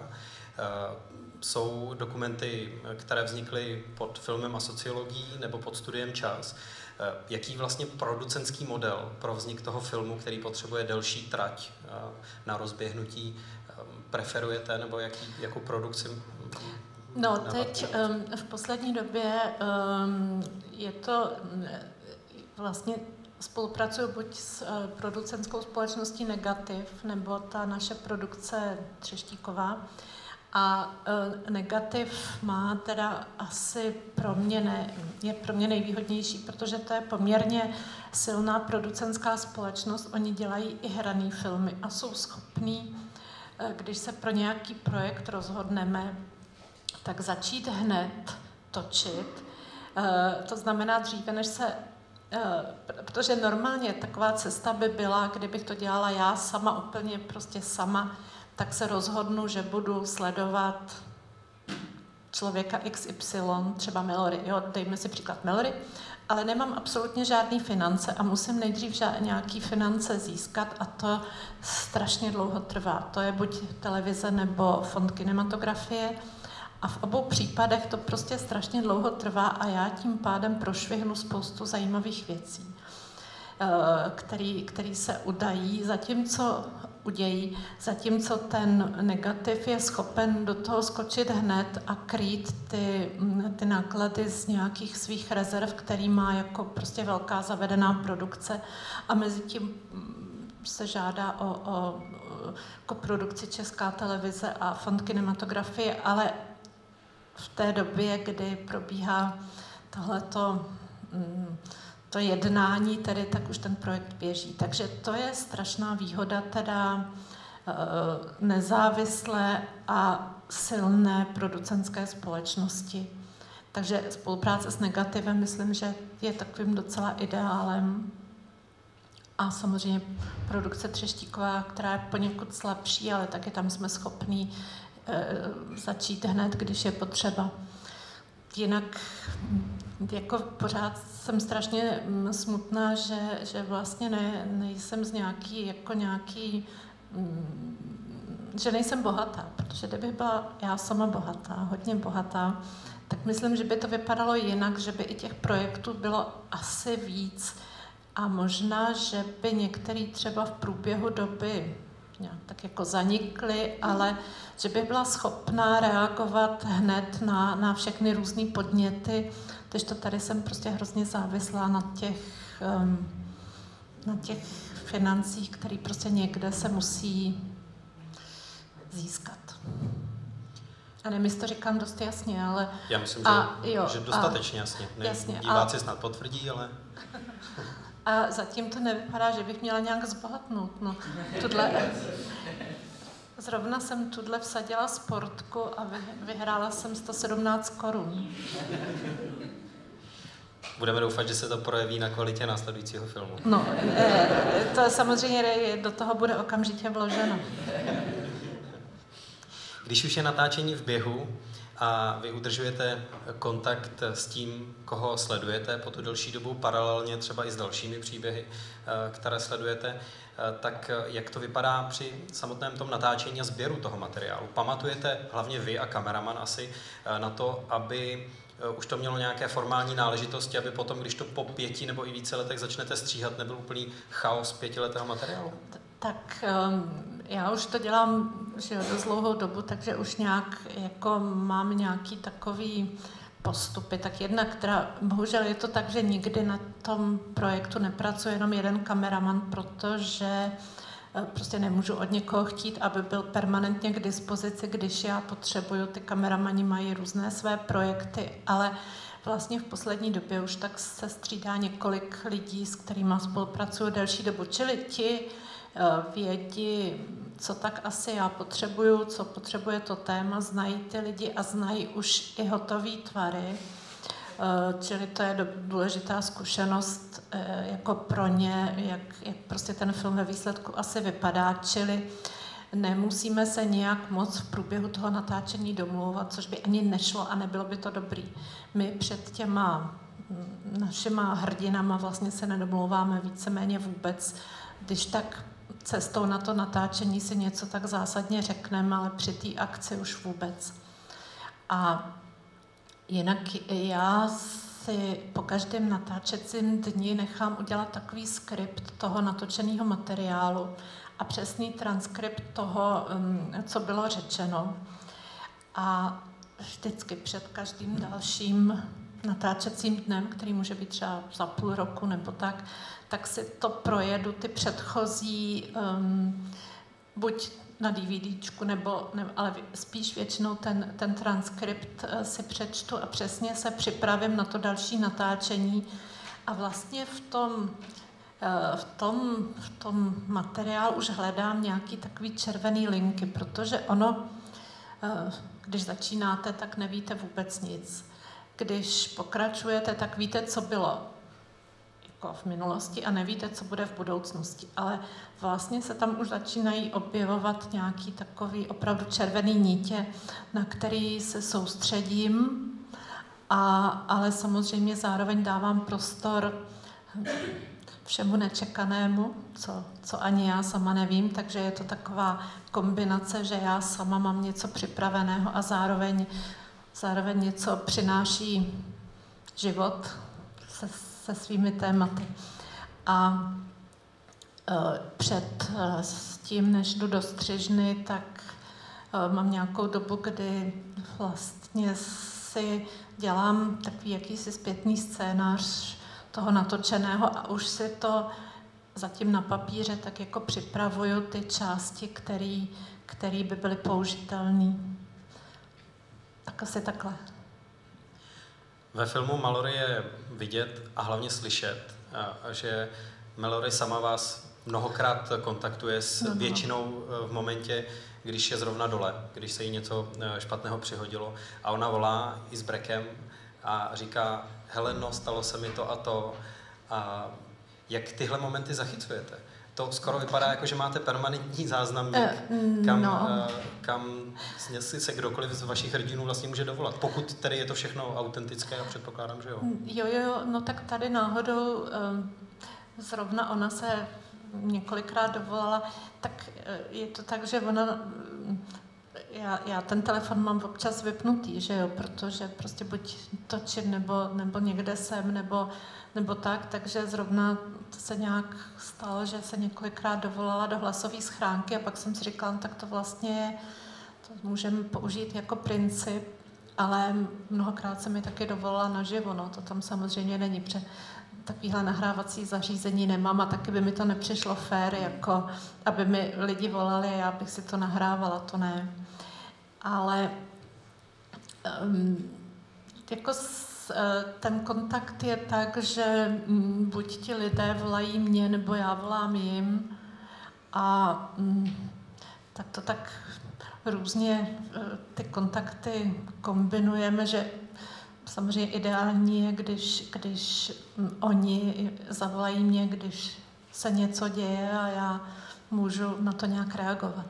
Jsou dokumenty, které vznikly pod filmem a sociologií nebo pod studiem Čas. Jaký vlastně producentský model pro vznik toho filmu, který potřebuje delší trať na rozběhnutí, preferujete nebo jaký, jakou produkci? No, teď um, v poslední době um, je to vlastně spolupracuju buď s uh, producentskou společností Negativ, nebo ta naše produkce Třeštíková. A uh, Negativ má teda asi pro mě ne, je pro mě nejvýhodnější, protože to je poměrně silná producentská společnost. Oni dělají i hraný filmy a jsou schopní, uh, když se pro nějaký projekt rozhodneme, tak začít hned točit. To znamená dříve, než se... Protože normálně taková cesta by byla, kdybych to dělala já sama, úplně prostě sama, tak se rozhodnu, že budu sledovat člověka iks ypsilon, třeba Mallory, jo, dejme si příklad Mallory, ale nemám absolutně žádný finance a musím nejdřív ža- nějaký finance získat a to strašně dlouho trvá. To je buď televize nebo fond kinematografie a v obou případech to prostě strašně dlouho trvá a já tím pádem prošvihnu spoustu zajímavých věcí, který, který se udají, zatímco udějí, zatímco ten negativ je schopen do toho skočit hned a krýt ty, ty náklady z nějakých svých rezerv, který má jako prostě velká zavedená produkce a mezi tím se žádá o, o koprodukci Česká televize a fond kinematografie, ale v té době, kdy probíhá tohleto to jednání, tedy, tak už ten projekt běží. Takže to je strašná výhoda teda nezávislé a silné producentské společnosti. Takže spolupráce s negativem, myslím, že je takovým docela ideálem. A samozřejmě produkce Třeštíková, která je poněkud slabší, ale taky tam jsme schopní začít hned, když je potřeba. Jinak jako pořád jsem strašně smutná, že, že vlastně ne, nejsem z nějaký, jako nějaký, že nejsem bohatá, protože kdybych byla já sama bohatá, hodně bohatá, tak myslím, že by to vypadalo jinak, že by i těch projektů bylo asi víc a možná, že by některý třeba v průběhu doby nějak tak jako zanikly, ale že by byla schopná reagovat hned na, na všechny různé podněty, takže to tady jsem prostě hrozně závislá na těch, um, na těch financích, které prostě někde se musí získat. A nevím, jestli to říkám dost jasně, ale... Já myslím, a, že, jo, že dostatečně a, jasně. Ne, jasně. Diváci A, snad potvrdí, ale... A zatím to nevypadá, že bych měla nějak zbohatnout. No, tudle, zrovna jsem tudle vsadila sportku a vy, vyhrála jsem sto sedmnáct korun. Budeme doufat, že se to projeví na kvalitě následujícího filmu. No, to samozřejmě do toho bude okamžitě vloženo. Když už je natáčení v běhu a vy udržujete kontakt s tím, koho sledujete po tu delší dobu, paralelně třeba i s dalšími příběhy, které sledujete, tak jak to vypadá při samotném tom natáčení a sběru toho materiálu? Pamatujete, hlavně vy a kameraman asi, na to, aby už to mělo nějaké formální náležitosti, aby potom, když to po pěti nebo i více letech začnete stříhat, nebyl úplný chaos pětiletého materiálu? Tak já už to dělám že jo, dost dlouhou dobu, takže už nějak jako mám nějaký takový postupy. Tak jednak, která, bohužel je to tak, že nikdy na tom projektu nepracuje jenom jeden kameraman, protože prostě nemůžu od někoho chtít, aby byl permanentně k dispozici, když já potřebuju. Ty kameramani mají různé své projekty, ale vlastně v poslední době už tak se střídá několik lidí, s kterými spolupracuju delší dobu. Čili ti vědí, co tak asi já potřebuju, co potřebuje to téma, znají ty lidi a znají už i hotový tvary. Čili to je důležitá zkušenost jako pro ně, jak, jak prostě ten film ve výsledku asi vypadá. Čili nemusíme se nějak moc v průběhu toho natáčení domlouvat, což by ani nešlo a nebylo by to dobrý. My před těma našima hrdinama vlastně se nedomlouváme víceméně vůbec, když tak cestou na to natáčení si něco tak zásadně řekneme, ale při té akci už vůbec. A jinak já si po každém natáčecím dni nechám udělat takový skript toho natočeného materiálu a přesný transkript toho, co bylo řečeno. A vždycky před každým dalším natáčecím dnem, který může být třeba za půl roku nebo tak, tak si to projedu, ty předchozí, um, buď na DVDčku, nebo, ne, ale spíš většinou ten, ten transkript uh, si přečtu a přesně se připravím na to další natáčení. A vlastně v tom, uh, v tom, v tom materiálu už hledám nějaký takový červený linky, protože ono, uh, když začínáte, tak nevíte vůbec nic. Když pokračujete, tak víte, co bylo jako v minulosti a nevíte, co bude v budoucnosti. Ale vlastně se tam už začínají objevovat nějaký takový opravdu červený nítě, na který se soustředím A, ale samozřejmě zároveň dávám prostor všemu nečekanému, co, co ani já sama nevím, takže je to taková kombinace, že já sama mám něco připraveného a zároveň, zároveň něco přináší život se, se svými tématy. A e, před e, s tím, než jdu do střižny, tak e, mám nějakou dobu, kdy vlastně si dělám takový jakýsi zpětný scénář toho natočeného a už si to zatím na papíře tak jako připravuju ty části, který, který by byly použitelné. Tak asi takhle. Ve filmu Mallory je vidět a hlavně slyšet, že Mallory sama vás mnohokrát kontaktuje s no, no. většinou v momentě, když je zrovna dole, když se jí něco špatného přihodilo a ona volá i s brekem a říká: Heleno, stalo se mi to a to. A jak tyhle momenty zachycujete? To skoro vypadá jako, že máte permanentní záznamník, kam, no. kam si se kdokoliv z vašich hrdinů vlastně může dovolat. Pokud tedy je to všechno autentické, a předpokládám, že jo. Jo, jo, no tak tady náhodou zrovna ona se několikrát dovolala, tak je to tak, že ona... Já, já ten telefon mám občas vypnutý, že jo, protože prostě buď točím, nebo, nebo někde jsem, nebo, nebo tak, takže zrovna to se nějak stalo, že se několikrát dovolala do hlasové schránky a pak jsem si říkala, no, tak to vlastně je, to můžeme použít jako princip, ale mnohokrát se mi taky dovolala naživo, no, to tam samozřejmě není, protože takovýhle nahrávací zařízení nemám a taky by mi to nepřišlo fér, jako aby mi lidi volali a já bych si to nahrávala, to ne. Ale um, jako s, ten kontakt je tak, že um, buď ti lidé volají mě, nebo já volám jim a um, tak to tak různě uh, ty kontakty kombinujeme, že samozřejmě ideální je, když, když oni zavolají mě, když se něco děje a já můžu na to nějak reagovat.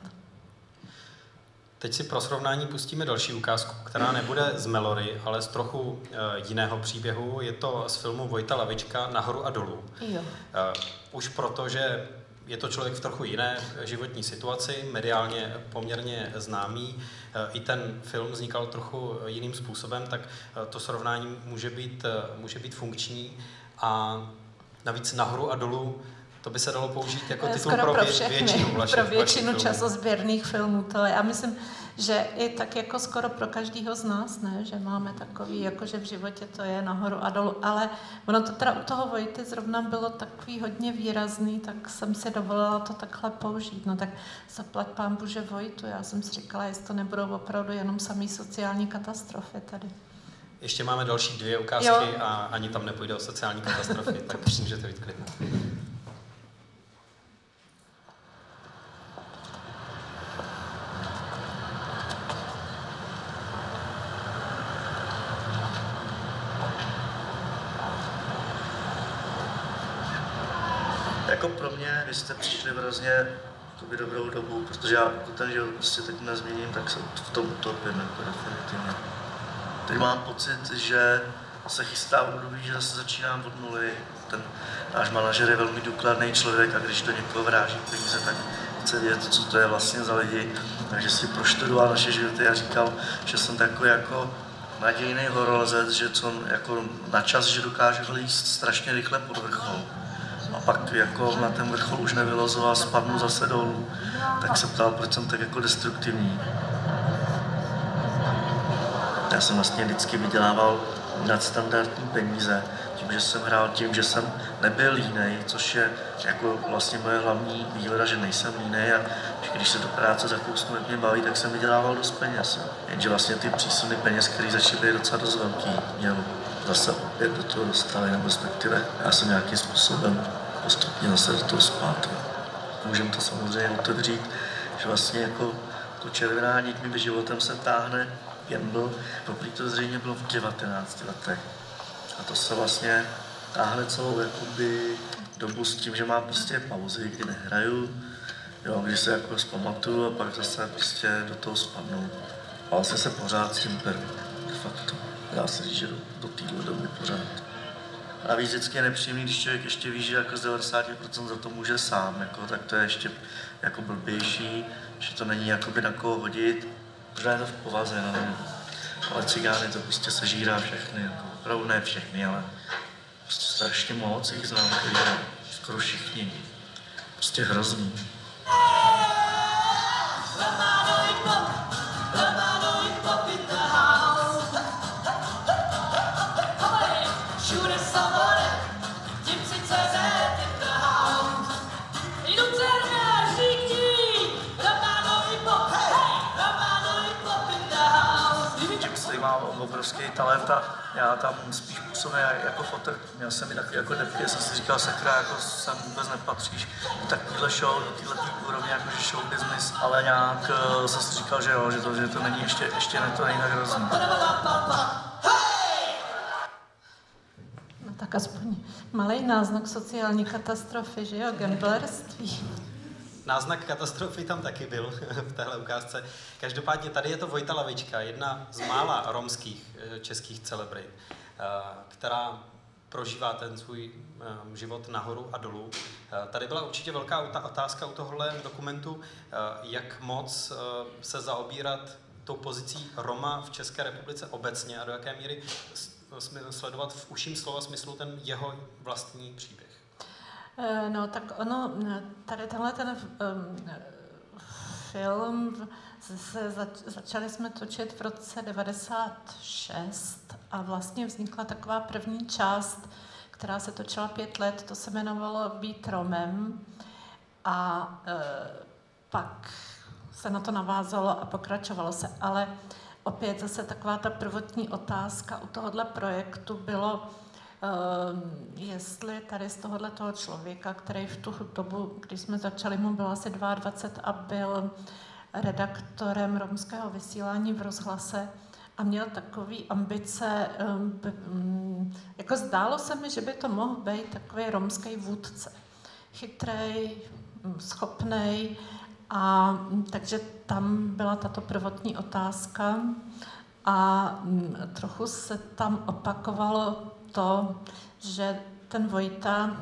Teď si pro srovnání pustíme další ukázku, která nebude z Mallory, ale z trochu uh, jiného příběhu. Je to z filmu Vojta Lavička Nahoru a dolů. Jo. Uh, už proto, že je to člověk v trochu jiné životní situaci, mediálně poměrně známý. I ten film vznikal trochu jiným způsobem, tak to srovnání může být, může být funkční. A navíc Nahoru a dolů, to by se dalo použít jako titul Skoro pro, pro vě, všechny, většinu vašich, pro většinu vašich časozběrných filmů. To já myslím, že i tak jako skoro pro každýho z nás, ne? Že máme takový, jako že v životě to je nahoru a dolů, ale ono to teda u toho Vojty zrovna bylo takový hodně výrazný, tak jsem si dovolila to takhle použít. No tak zaplať pán Bože Vojtu, já jsem si říkala, jestli to nebudou opravdu jenom samý sociální katastrofy tady. Ještě máme další dvě ukázky jo. A ani tam nepůjde o sociální katastrofy, tak můžete být klidné. Jako pro mě, vy jste přišli hrozně v dobrou dobu, protože já ten život prostě teď nezměním, tak se v tom utopím, jako definitivně. Teď mám pocit, že se chystá období, že zase začínám od nuly. Ten náš manažer je velmi důkladný člověk a když do někoho vráží peníze, tak chce vědět, co to je vlastně za lidi. Takže si proštudoval naše životy a říkal, že jsem takový jako nadějný horolezec, že co jako na čas, že dokážu líst strašně rychle pod vrchol. A pak jako na ten vrchol už nevylozoval, spadnu zase dolů. Tak se ptal, proč jsem tak jako destruktivní. Já jsem vlastně vždycky vydělával nadstandardní peníze, tím, že jsem hrál tím, že jsem nebyl línej, což je jako vlastně moje hlavní výhoda, že nejsem línej a když se do práce zakousnu, jak mě baví, tak jsem vydělával dost peněz. Jenže vlastně ty přísuny peněz, které začaly být docela dost velký, mě zase opět do toho dostali, nebo respektive já jsem nějakým způsobem postupně zase do toho spát. Můžeme to samozřejmě otevřít, že vlastně jako to červená niť mi životem se táhne gamble, poprvé to zřejmě bylo v devatenácti letech. A to se vlastně táhne celou jakoby dobu s tím, že mám prostě pauzy, kdy nehraju, jo, kdy se jako zpamatuju a pak zase prostě do toho spadnu. A vlastně se pořád s tím peru, de facto. dá se říct, že do, do téhle doby pořád. A víc vždycky je nepříjemný, když člověk ještě ví, že jako z devadesát procent za to může sám, jako, tak to je ještě jako blbější, že to není jakoby na koho hodit. Možná je to v povaze, no, ale cigány to prostě sežírá všechny, jako, opravdu ne všechny, ale prostě strašně moc jich znám, který skoro všichni. Prostě hrozný. Má obrovský talent a já tam spíš působím jako fotr. Měl jsem i takový jako depky, jsem si říkal, sakra, jako sem vůbec nepatříš do takovýhle show, do téhle úrovně, jakože show business, ale nějak uh, jsem si říkal, že jo, že to, že to není ještě, ještě ne, to není tak hrozný. No tak aspoň malej náznak sociální katastrofy, že jo, gamblerství. Náznak katastrofy tam taky byl v téhle ukázce. Každopádně tady je to Vojta Lavička, jedna z mála romských českých celebrit, která prožívá ten svůj život nahoru a dolů. Tady byla určitě velká otázka u tohohle dokumentu, jak moc se zaobírat tou pozicí Roma v České republice obecně a do jaké míry sledovat v užším slova smyslu ten jeho vlastní příběh. No, tak ono, tady tenhle ten um, film, se zač, začali jsme točit v roce devadesát šest a vlastně vznikla taková první část, která se točila pět let, to se jmenovalo Být Romem a e, pak se na to navázalo a pokračovalo se, ale opět zase taková ta prvotní otázka u tohohle projektu bylo, Uh, jestli tady z tohohle toho člověka, který v tu dobu, když jsme začali, mu bylo asi dvacet dva a byl redaktorem romského vysílání v rozhlase a měl takový ambice, um, by, um, jako zdálo se mi, že by to mohl být takový romský vůdce. Chytrej, um, schopnej a um, takže tam byla tato prvotní otázka a um, trochu se tam opakovalo to, že ten Vojta,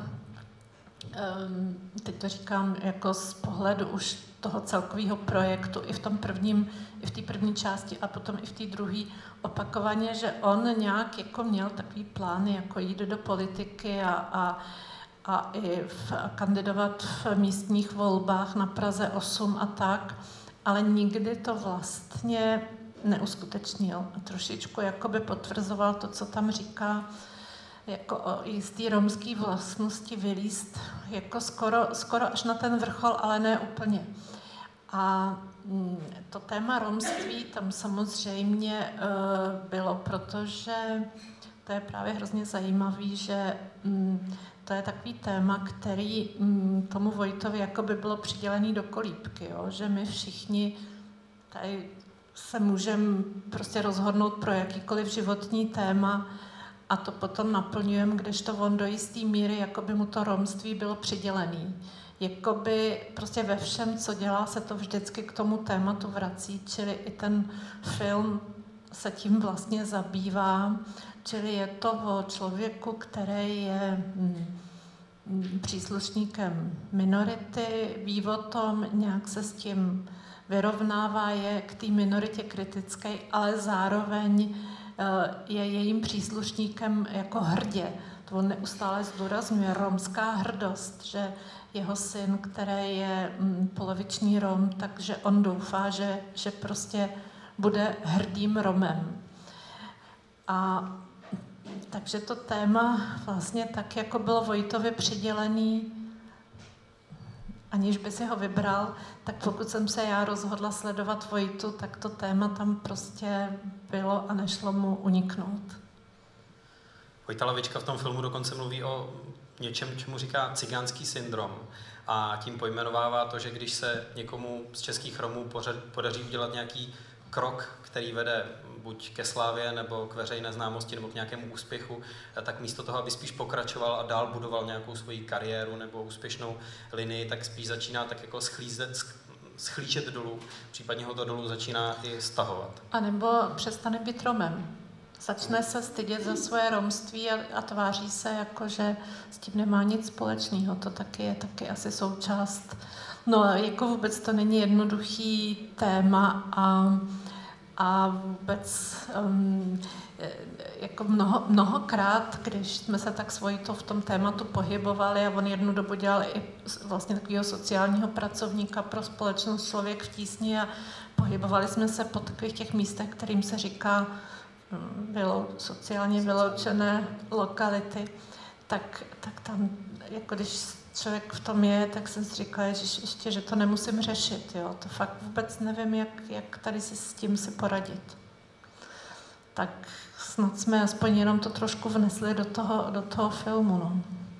teď to říkám jako z pohledu už toho celkového projektu, i v tom prvním, i v té první části a potom i v té druhé opakovaně, že on nějak jako měl takový plány, jako jít do politiky a, a, a i v, a kandidovat v místních volbách na Praze osm a tak, ale nikdy to vlastně neuskutečnil. A trošičku jakoby potvrzoval to, co tam říká, jako o jistý romský vlastnosti vylízt jako skoro, skoro až na ten vrchol, ale ne úplně. A to téma romství tam samozřejmě bylo, protože to je právě hrozně zajímavý, že to je takový téma, který tomu Vojtovi jako by bylo přidělený do kolíbky, jo? Že my všichni tady se můžeme prostě rozhodnout pro jakýkoliv životní téma, a to potom naplňujeme, kdežto on do jistý míry, jako by mu to romství bylo přidělený. Jakoby prostě ve všem, co dělá, se to vždycky k tomu tématu vrací, čili i ten film se tím vlastně zabývá, čili je to o člověku, který je hm, příslušníkem minority, ví o tom, nějak se s tím vyrovnává, je k té minoritě kritický, ale zároveň je jejím příslušníkem jako hrdě. To on neustále zdůrazňuje, romská hrdost, že jeho syn, který je poloviční Rom, takže on doufá, že, že prostě bude hrdým Romem. A takže to téma vlastně tak, jako bylo Vojtovi přidělený, aniž by si ho vybral, tak pokud jsem se já rozhodla sledovat Vojtu, tak to téma tam prostě bylo a nešlo mu uniknout. Vojta Lavička v tom filmu dokonce mluví o něčem, čemu říká cigánský syndrom. A tím pojmenovává to, že když se někomu z českých Romů podaří udělat nějaký krok, který vede buď ke slávě, nebo k veřejné známosti, nebo k nějakému úspěchu, tak místo toho, aby spíš pokračoval a dál budoval nějakou svoji kariéru nebo úspěšnou linii, tak spíš začíná tak jako schlízet, schlížet dolů, případně ho to dolů začíná i stahovat. A nebo přestane být Romem. začne se stydět za svoje romství a, a tváří se jako, že s tím nemá nic společného. To taky je taky asi součást. No, jako vůbec to není jednoduchý téma a, a vůbec um, jako mnoho, mnohokrát, když jsme se tak svojito v tom tématu pohybovali a on jednu dobu dělal i vlastně takového sociálního pracovníka pro společnost Člověk v tísni a pohybovali jsme se po takových těch místech, kterým se říká vylou, sociálně vyloučené lokality, tak, tak tam, jako když člověk v tom je, tak jsem si říkala, že ještě, že to nemusím řešit, jo. To fakt vůbec nevím, jak, jak tady si s tím si poradit. Tak snad jsme aspoň jenom to trošku vnesli do toho, do toho filmu, no.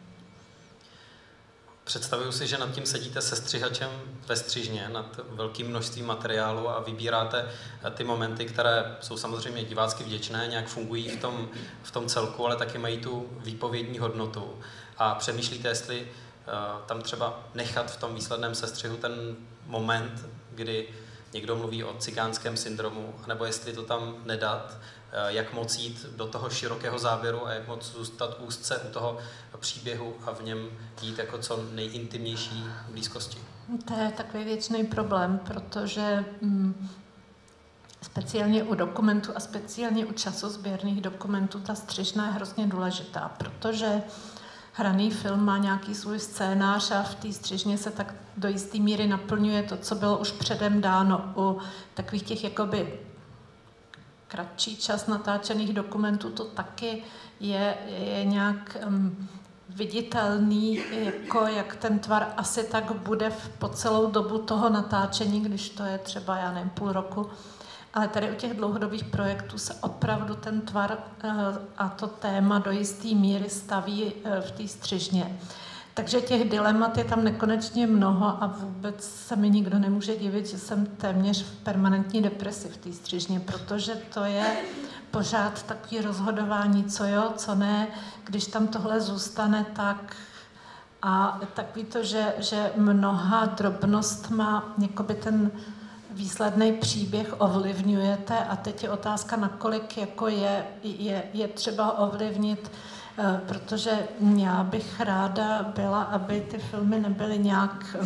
Představuju si, že nad tím sedíte se střihačem ve střižně, nad velkým množstvím materiálu a vybíráte ty momenty, které jsou samozřejmě divácky vděčné, nějak fungují v tom, v tom celku, ale taky mají tu výpovědní hodnotu. A přemýšlíte, jestli uh, tam třeba nechat v tom výsledném sestřihu ten moment, kdy někdo mluví o cikánském syndromu, nebo jestli to tam nedat, jak moc jít do toho širokého záběru a jak moc zůstat úzce u toho příběhu a v něm jít jako co nejintimnější blízkosti. To je takový věčný problém, protože mm, speciálně u dokumentů a speciálně u časozběrných dokumentů ta střižna je hrozně důležitá, protože hraný film má nějaký svůj scénář a v té střižně se tak do jisté míry naplňuje to, co bylo už předem dáno. U takových těch jakoby kratší čas natáčených dokumentů to taky je, je nějak um, viditelný, jako jak ten tvar asi tak bude v, po celou dobu toho natáčení, když to je třeba, já nevím, půl roku. Ale tady u těch dlouhodobých projektů se opravdu ten tvar uh, a to téma do jisté míry staví uh, v té střižně. Takže těch dilemat je tam nekonečně mnoho a vůbec se mi nikdo nemůže divit, že jsem téměř v permanentní depresi v té střižně, protože to je pořád takový rozhodování, co jo, co ne, když tam tohle zůstane, tak a takový to, že, že mnoha drobnostma jakoby ten výsledný příběh ovlivňujete a teď je otázka, nakolik jako je, je, je třeba ovlivnit, protože já bych ráda byla, aby ty filmy nebyly nějak,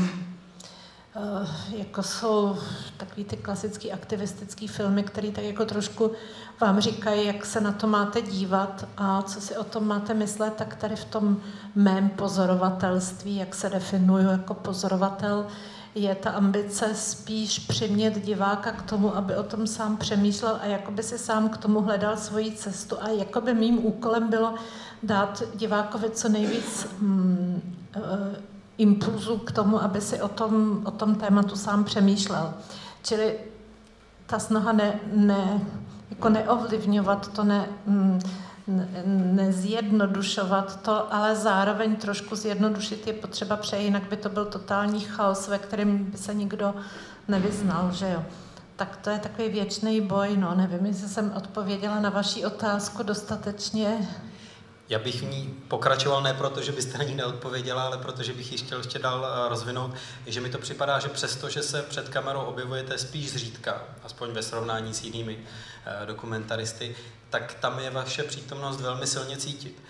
jako jsou takový ty klasický aktivistický filmy, které tak jako trošku vám říkají, jak se na to máte dívat a co si o tom máte myslet, tak tady v tom mém pozorovatelství, jak se definuju jako pozorovatel, je ta ambice spíš přimět diváka k tomu, aby o tom sám přemýšlel a jakoby si sám k tomu hledal svoji cestu a jakoby mým úkolem bylo dát divákovi co nejvíc mm, uh, impulzu k tomu, aby si o tom, o tom tématu sám přemýšlel. Čili ta snaha ne, ne, jako neovlivňovat to, ne, mm, ne, nezjednodušovat to, ale zároveň trošku zjednodušit je potřeba, přeji, jinak by to byl totální chaos, ve kterém by se nikdo nevyznal, že jo. Tak to je takový věčný boj, no, nevím, jestli jsem odpověděla na vaši otázku dostatečně. Já bych v ní pokračoval ne proto, že byste na ní neodpověděla, ale protože bych ji chtěl ještě dál rozvinout, že mi to připadá, že přesto, že se před kamerou objevujete spíš zřídka, aspoň ve srovnání s jinými dokumentaristy, tak tam je vaše přítomnost velmi silně cítit.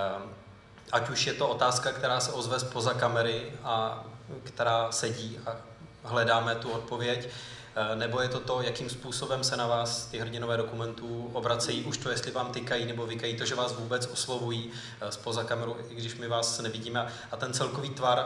Ať už je to otázka, která se ozve zpoza kamery a která sedí a hledáme tu odpověď, nebo je to to, jakým způsobem se na vás ty hrdinové dokumentů obracejí, už to, jestli vám tykají nebo vykají, to, že vás vůbec oslovují zpoza kameru, i když my vás nevidíme. A ten celkový tvar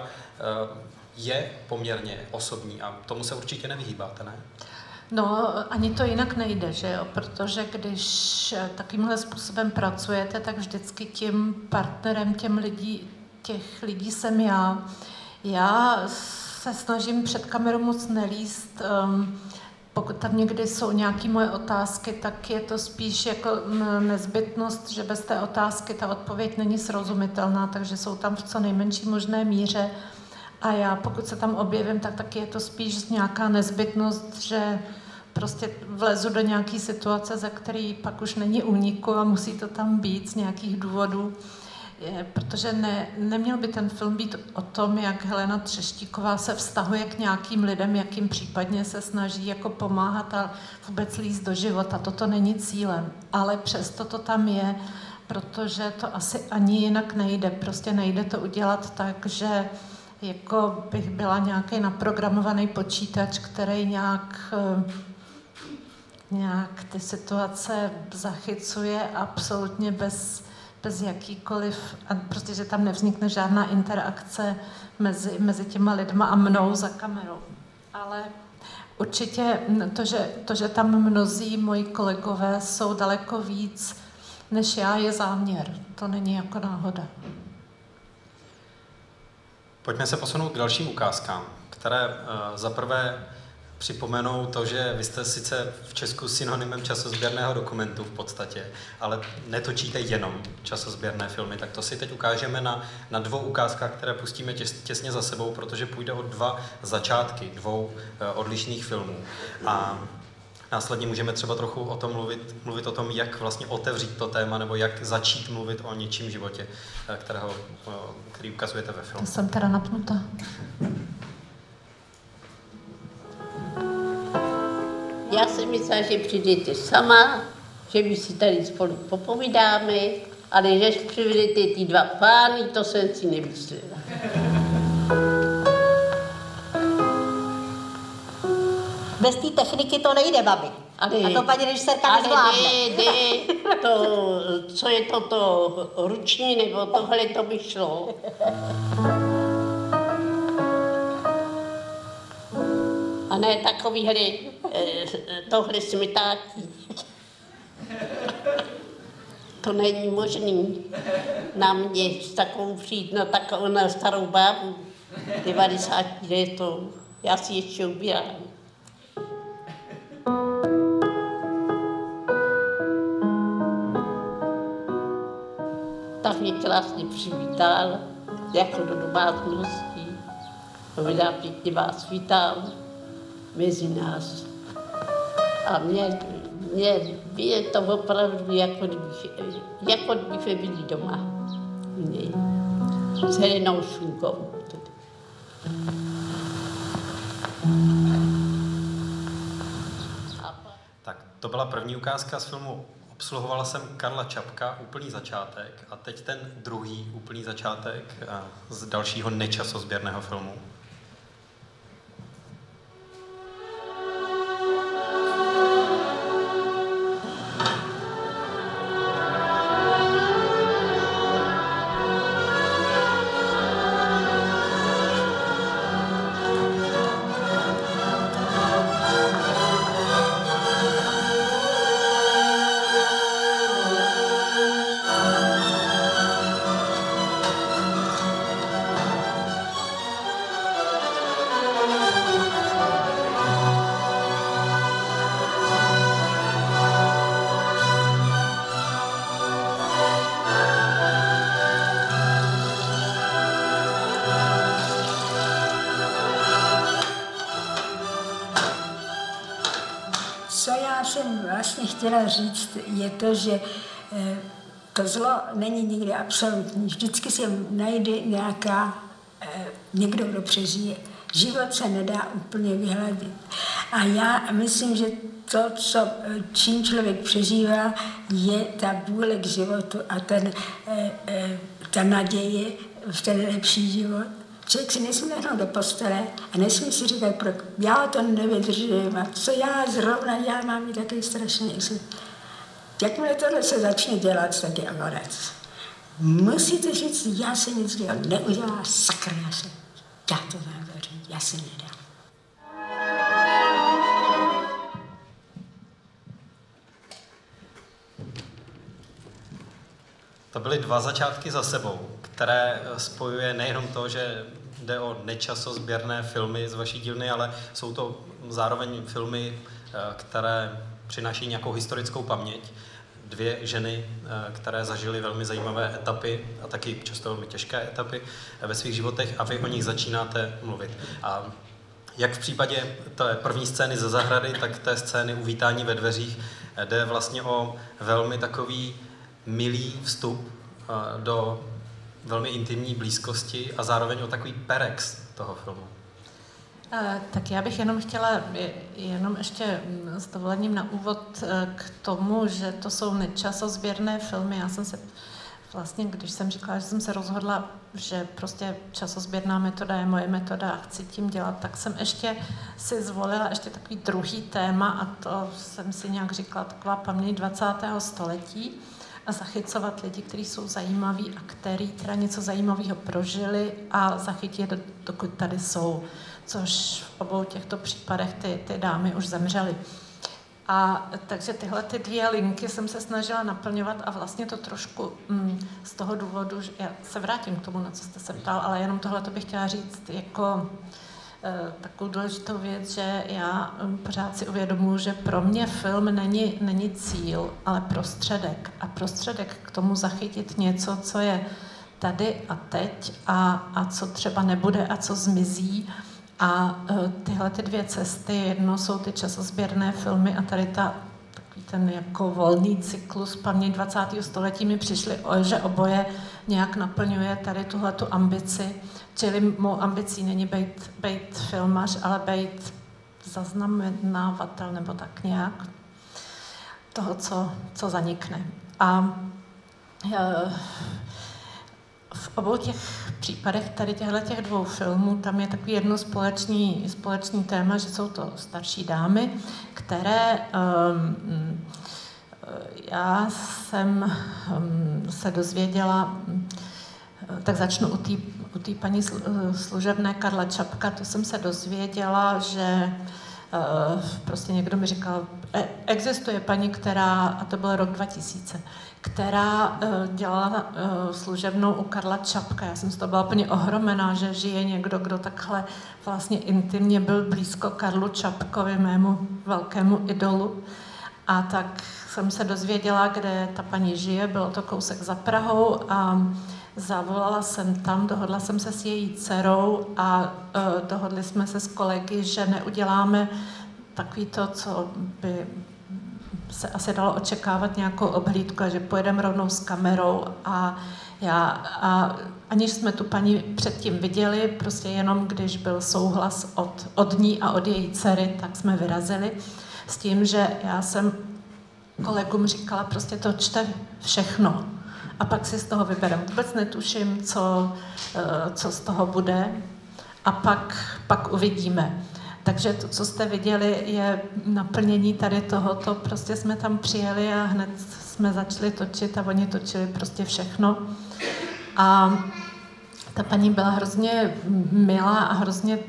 je poměrně osobní a tomu se určitě nevyhýbáte, ne? No, ani to jinak nejde, že jo? Protože když takovýmhle způsobem pracujete, tak vždycky tím partnerem těm lidí, těch lidí jsem já. Já se snažím před kamerou moc nelíst. Um, pokud tam někdy jsou nějaké moje otázky, tak je to spíš jako nezbytnost, že bez té otázky ta odpověď není srozumitelná, takže jsou tam v co nejmenší možné míře. A já, pokud se tam objevím, tak taky je to spíš nějaká nezbytnost, že prostě vlezu do nějaké situace, ze které pak už není úniku a musí to tam být z nějakých důvodů. je, protože ne, neměl by ten film být o tom, jak Helena Třeštíková se vztahuje k nějakým lidem, jakým případně se snaží jako pomáhat a vůbec lízt do života. Toto není cílem, ale přesto to tam je, protože to asi ani jinak nejde. Prostě nejde to udělat tak, že jako bych byla nějaký naprogramovaný počítač, který nějak, nějak ty situace zachycuje absolutně bez, bez jakýkoliv, a prostě, že tam nevznikne žádná interakce mezi, mezi těma lidma a mnou za kamerou. Ale určitě to že, to, že tam mnozí moji kolegové jsou daleko víc, než já, je záměr. To není jako náhoda. Pojďme se posunout k dalším ukázkám, které uh, zaprvé připomenou to, že vy jste sice v Česku synonymem časozběrného dokumentu v podstatě, ale netočíte jenom časozběrné filmy. Tak to si teď ukážeme na, na dvou ukázkách, které pustíme těs, těsně za sebou, protože půjde o dva začátky dvou uh, odlišných filmů. A následně můžeme třeba trochu o tom mluvit, mluvit o tom, jak vlastně otevřít to téma, nebo jak začít mluvit o něčím životě, kterého, který ukazujete ve filmu. To jsem teda napnuta. Já jsem myslela, že přijdete sama, že my si tady spolu popovídáme, ale že přivedete ty dva pány, to jsem si nemyslela. Bez té techniky to nejde, babi. Ale, a to paní režisérka nezvládne. Ale jde, jde, to, co je to, to ruční, nebo tohle to by šlo. A ne takovýhle, tohle smetátí. To není možný na mě s takovou přijít na takovou na starou bábu, devadesát letou. Já si ještě ubírám. Tak mě krásně přivítal, jako do domácnosti. Povedal, pěkně vás vítám mezi nás. A mě, mě je to opravdu, jako kdybych, jako kdybych byli doma. Ne. S Helenou Šunkou. Tak to byla první ukázka z filmu Obsluhovala jsem Karla Čapka, úplný začátek, a teď ten druhý úplný začátek z dalšího nečasozběrného filmu. Chtěla říct, je to, že to zlo není nikdy absolutní. Vždycky se najde nějaká, někdo, kdo přežije. Život se nedá úplně vyhladit. A já myslím, že to, co, čím člověk přežívá, je ta vůle k životu a ten, ta naděje v ten lepší život. Člověk si nesmí lehnout do postele a nesmí si říkat, já to nevydržím a co já zrovna, já mám i takový strašný exit. Jakmile tohle se začne dělat, tak je konec. Musíte říct, já se nic dělat neudělá, sakra, já se, já to zavřím, já se nedám. To byly dva začátky za sebou, které spojuje nejenom to, že jde o nečasozběrné filmy z vaší dílny, ale jsou to zároveň filmy, které přináší nějakou historickou paměť. Dvě ženy, které zažily velmi zajímavé etapy a taky často velmi těžké etapy ve svých životech, a vy o nich začínáte mluvit. A jak v případě té první scény ze zahrady, tak té scény Uvítání ve dveřích jde vlastně o velmi takový milý vstup do velmi intimní blízkosti a zároveň o takový perex toho filmu. Tak já bych jenom chtěla jenom ještě s dovolením na úvod k tomu, že to jsou nečasozběrné filmy. Já jsem se vlastně, když jsem říkala, že jsem se rozhodla, že prostě časozběrná metoda je moje metoda a chci tím dělat, tak jsem ještě si zvolila ještě takový druhý téma a to jsem si nějak říkala, taková paměť dvacátého století a zachycovat lidi, kteří jsou zajímaví a kteří teda něco zajímavého prožili a zachytit je, dokud tady jsou. Což v obou těchto případech ty, ty dámy už zemřely. A takže tyhle ty dvě linky jsem se snažila naplňovat a vlastně to trošku mm, z toho důvodu, že já se vrátím k tomu, na co jste se ptal, ale jenom tohle to bych chtěla říct jako e, takovou důležitou věc, že já um, pořád si uvědomuji, že pro mě film není, není cíl, ale prostředek. A prostředek k tomu zachytit něco, co je tady a teď a, a co třeba nebude a co zmizí. A tyhle ty dvě cesty, jedno jsou ty časozběrné filmy a tady ta, takový ten jako volný cyklus paměť dvacátého století mi přišly, že oboje nějak naplňuje tady tuhletu ambici. Čili mou ambicí není být, být filmař, ale být zaznamenávatel nebo tak nějak toho, co, co zanikne. A e, v obou těch případech tady těchto těch dvou filmů, tam je takový jedno společný, společný téma, že jsou to starší dámy, které um, já jsem um, se dozvěděla, tak začnu u té u té paní služebné Karla Čapka, to jsem se dozvěděla, že uh, prostě někdo mi říkal, e, existuje paní, která, a to byl rok dva tisíce, která uh, dělala uh, služebnou u Karla Čapka. Já jsem z toho byla úplně ohromená, že žije někdo, kdo takhle vlastně intimně byl blízko Karlu Čapkovi, mému velkému idolu. A tak jsem se dozvěděla, kde ta paní žije, bylo to kousek za Prahou a zavolala jsem tam, dohodla jsem se s její dcerou a uh, dohodli jsme se s kolegy, že neuděláme takový to, co by se asi dalo očekávat nějakou obhlídku, že pojedeme rovnou s kamerou a já, a aniž jsme tu paní předtím viděli, prostě jenom když byl souhlas od, od ní a od její dcery, tak jsme vyrazili s tím, že já jsem kolegům říkala, prostě to čte všechno a pak si z toho vyberem. Vůbec netuším, co, co z toho bude a pak, pak uvidíme. Takže to, co jste viděli, je naplnění tady tohoto. Prostě jsme tam přijeli a hned jsme začali točit a oni točili prostě všechno. A ta paní byla hrozně milá a hrozně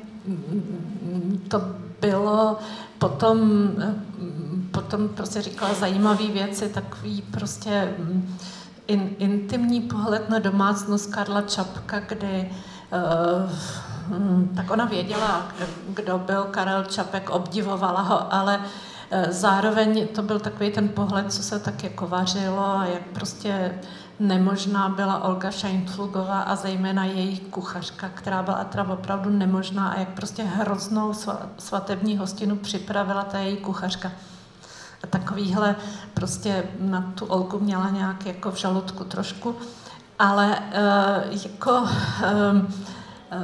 to bylo potom, potom prostě říkala zajímavé věci, takový prostě in, intimní pohled na domácnost Karla Čapka, kdy uh, tak ona věděla, kdo byl Karel Čapek, obdivovala ho, ale zároveň to byl takový ten pohled, co se tak jako vařilo a jak prostě nemožná byla Olga Šajnflugová a zejména její kuchařka, která byla teda opravdu nemožná a jak prostě hroznou svatební hostinu připravila ta její kuchařka. A takovýhle prostě na tu Olgu měla nějak jako v žaludku trošku, ale uh, jako uh, uh,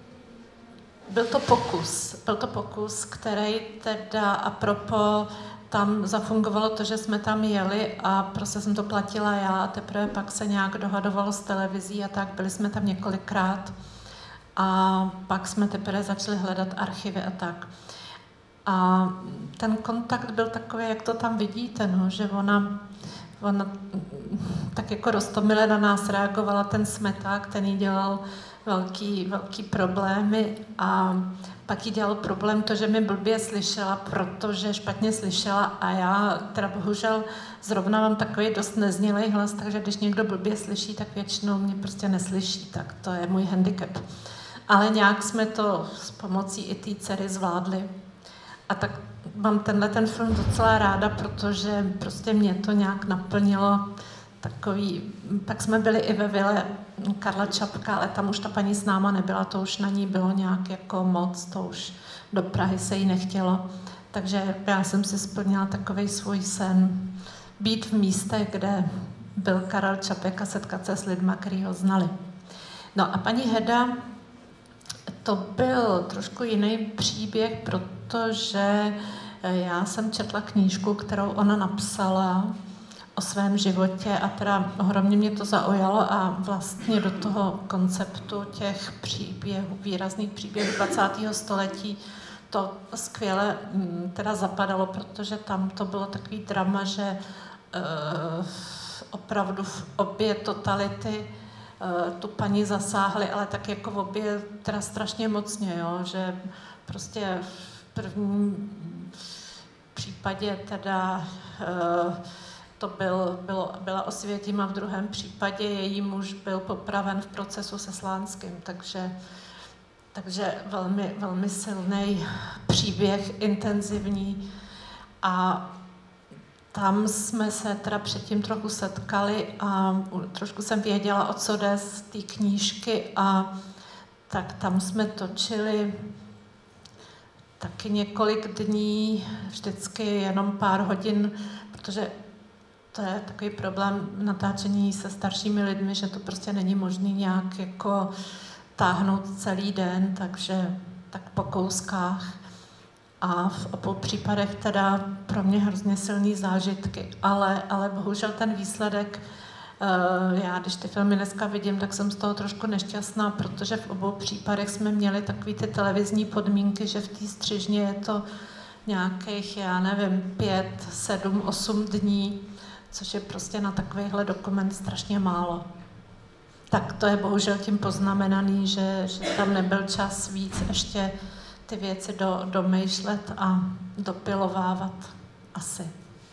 byl to pokus, byl to pokus, který teda apropo tam zafungovalo to, že jsme tam jeli a prostě jsem to platila já a teprve pak se nějak dohadovalo s televizí a tak, byli jsme tam několikrát a pak jsme teprve začali hledat archivy a tak. A ten kontakt byl takový, jak to tam vidíte, no, že ona, ona tak jako roztomile na nás reagovala, ten Smeták, ten jí dělal velký, velký problémy a pak jí dělal problém to, že mi blbě slyšela, protože špatně slyšela a já teda bohužel zrovna mám takový dost neznělej hlas, takže když někdo blbě slyší, tak většinou mě prostě neslyší, tak to je můj handicap. Ale nějak jsme to s pomocí i té dcery zvládli. A tak mám tenhle ten film docela ráda, protože prostě mě to nějak naplnilo takový, pak jsme byli i ve vile Karla Čapka, ale tam už ta paní s náma nebyla, to už na ní bylo nějak jako moc, to už do Prahy se jí nechtělo. Takže já jsem si splnila takovej svůj sen, být v místech, kde byl Karel Čapek a setkat se s lidma, který ho znali. No a paní Heda, to byl trošku jiný příběh, protože já jsem četla knížku, kterou ona napsala o svém životě a teda ohromně mě to zaujalo a vlastně do toho konceptu těch příběhů, výrazných příběhů dvacátého století to skvěle teda zapadalo, protože tam to bylo takový drama, že uh, opravdu v obě totality uh, tu paní zasáhly, ale tak jako v obě teda strašně mocně, jo, že prostě v prvním případě teda uh, to byl, bylo, byla Osvětima, v druhém případě její muž byl popraven v procesu se Slánským, takže, takže velmi, velmi silný příběh, intenzivní. A tam jsme se teda předtím trochu setkali a trošku jsem věděla, o co jde z té knížky a tak tam jsme točili taky několik dní, vždycky jenom pár hodin, protože to je takový problém natáčení se staršími lidmi, že to prostě není možné nějak jako táhnout celý den, takže tak po kouskách. A v obou případech teda pro mě hrozně silný zážitky, ale, ale bohužel ten výsledek, já když ty filmy dneska vidím, tak jsem z toho trošku nešťastná, protože v obou případech jsme měli takový ty televizní podmínky, že v té střižně je to nějakých, já nevím, pět, sedm, osm dní, což je prostě na takovýhle dokument strašně málo. Tak to je bohužel tím poznamenaný, že, že tam nebyl čas víc ještě ty věci do, domýšlet a dopilovávat asi.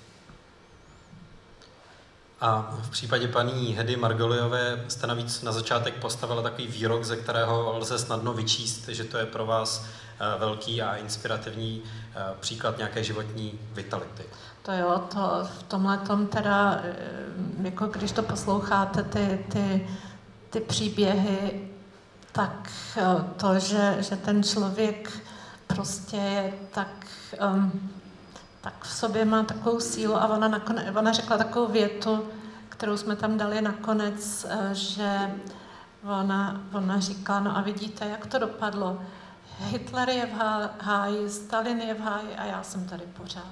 A v případě paní Hedy Margoliové jste navíc na začátek postavila takový výrok, ze kterého lze snadno vyčíst, že to je pro vás velký a inspirativní příklad nějaké životní vitality. To jo, to v tomhletom teda, jako když to posloucháte, ty, ty, ty příběhy, tak to, že, že ten člověk prostě je tak, um, tak v sobě má takovou sílu a ona, nakonec, ona řekla takovou větu, kterou jsme tam dali nakonec, že ona, ona říkala, no a vidíte, jak to dopadlo. Hitler je v háji, Stalin je v háji a já jsem tady pořád.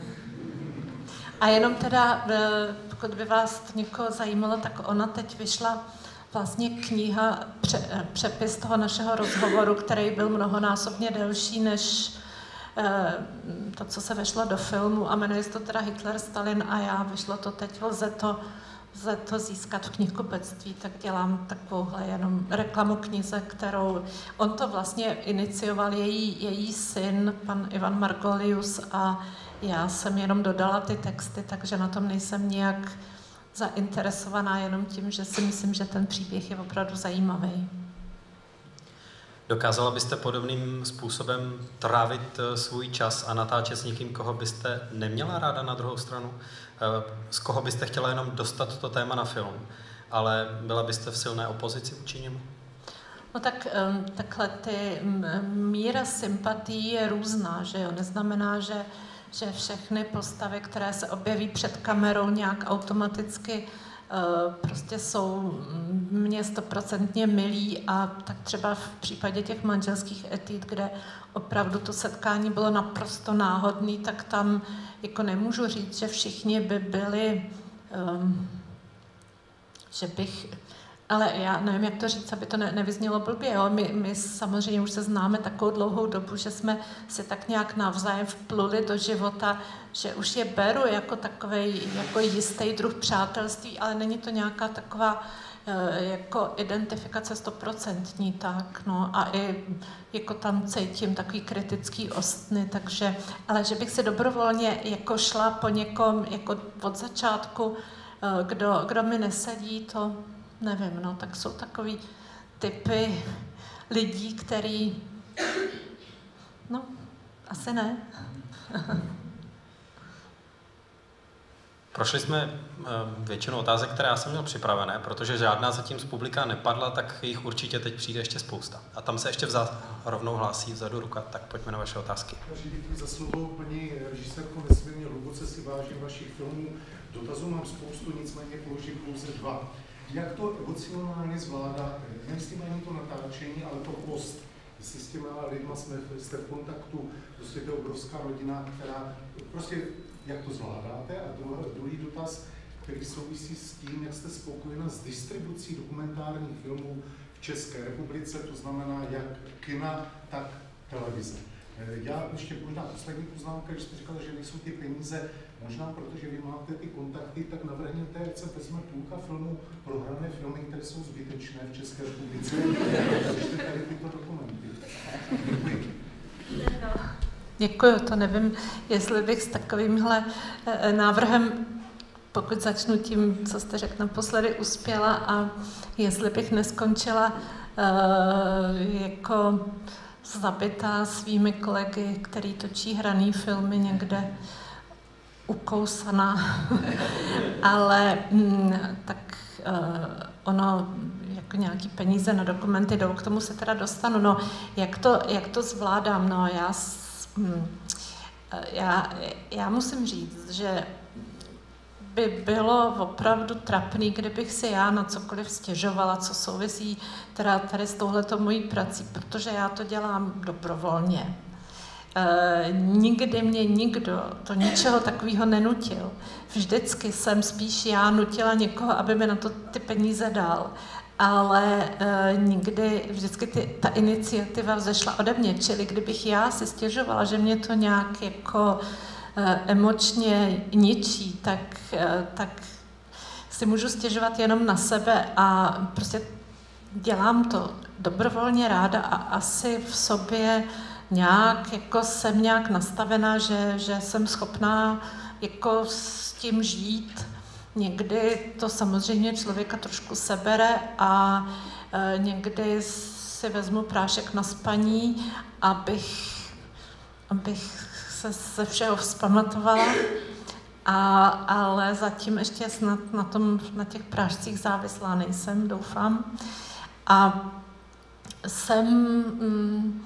A jenom teda, pokud by vás někoho zajímalo, tak ona teď vyšla vlastně kniha, pře, přepis toho našeho rozhovoru, který byl mnohonásobně delší než to, co se vešlo do filmu a jmenuje se to teda Hitler, Stalin a já. Vyšlo to teď, lze to, lze to získat v knihkupectví, tak dělám takovouhle jenom reklamu knize, kterou on to vlastně inicioval její, její syn, pan Ivan Margolius a já jsem jenom dodala ty texty, takže na tom nejsem nějak zainteresovaná, jenom tím, že si myslím, že ten příběh je opravdu zajímavý. Dokázala byste podobným způsobem trávit svůj čas a natáčet s někým, koho byste neměla ráda na druhou stranu? Z koho byste chtěla jenom dostat to téma na film, ale byla byste v silné opozici vůči němu? No tak takhle ty míra sympatií je různá, že jo? Neznamená, že že všechny postavy, které se objeví před kamerou, nějak automaticky uh, prostě jsou mně stoprocentně milí a tak třeba v případě těch manželských etýd, kde opravdu to setkání bylo naprosto náhodné, tak tam jako nemůžu říct, že všichni by byli, um, že bych... Ale já nevím, jak to říct, aby to ne, nevyznělo blbě. Jo? My, my samozřejmě už se známe takovou dlouhou dobu, že jsme si tak nějak navzájem vpluli do života, že už je beru jako takovej, jako jistý druh přátelství, ale není to nějaká taková jako identifikace stoprocentní, tak, no, a i jako tam cítím takový kritický ostny, takže, ale že bych si dobrovolně jako šla po někom jako od začátku, kdo, kdo mi nesedí, to nevím, no, tak jsou takový typy lidí, který, no, asi ne. Prošli jsme většinu otázek, které já jsem měl připravené, protože žádná zatím z publika nepadla, tak jich určitě teď přijde ještě spousta. A tam se ještě vzad, rovnou hlásí vzadu ruka, tak pojďme na vaše otázky. Díky za slovo, paní režisérko, nesmírně hluboce si vážím vašich filmů. Dotazů mám spoustu, nicméně položím pouze dva. Jak to emocionálně zvládáte? Nemyslím ani to natáčení, ale to post. Jestli s těma lidma jsme, jste v kontaktu, prostě to je obrovská rodina, která, prostě jak to zvládáte? A druhý, druhý dotaz, který souvisí s tím, jak jste spokojena s distribucí dokumentárních filmů v České republice, to znamená jak kina, tak televize. Já ještě možná poslední poznámka, když jste říkala, že nejsou ty peníze, možná protože vy máte ty kontakty, tak navrhněte, ať se vezme půlka filmů, prohrané filmy, které jsou zbytečné v České republice. Ještě tady tyto dokumenty. Děkuji. Děkuju, to nevím, jestli bych s takovýmhle návrhem, pokud začnu tím, co jste řekl naposledy, uspěla a jestli bych neskončila uh, jako zabitá svými kolegy, který točí hraný filmy někde ukousaná. Ale mm, tak uh, ono, jako nějaký peníze na dokumenty jdou, k tomu se teda dostanu. No, jak to, jak to zvládám? No, já, mm, já, já musím říct, že by bylo opravdu trapný, kdybych si já na cokoliv stěžovala, co souvisí teda tady s touhletou mojí prací, protože já to dělám dobrovolně. E, nikdy mě nikdo to ničeho takového nenutil. Vždycky jsem spíš já nutila někoho, aby mi na to ty peníze dal. Ale e, nikdy, vždycky ty, ta iniciativa vzešla ode mě, čili kdybych já si stěžovala, že mě to nějak jako emočně ničí, tak, tak si můžu stěžovat jenom na sebe a prostě dělám to dobrovolně ráda a asi v sobě nějak, jako jsem nějak nastavená, že, že jsem schopná jako s tím žít. Někdy to samozřejmě člověka trošku sebere a e, někdy si vezmu prášek na spaní, abych, abych se ze všeho vzpamatovala, a, ale zatím ještě snad na, tom, na těch prášcích závislá nejsem, doufám. A jsem, mm,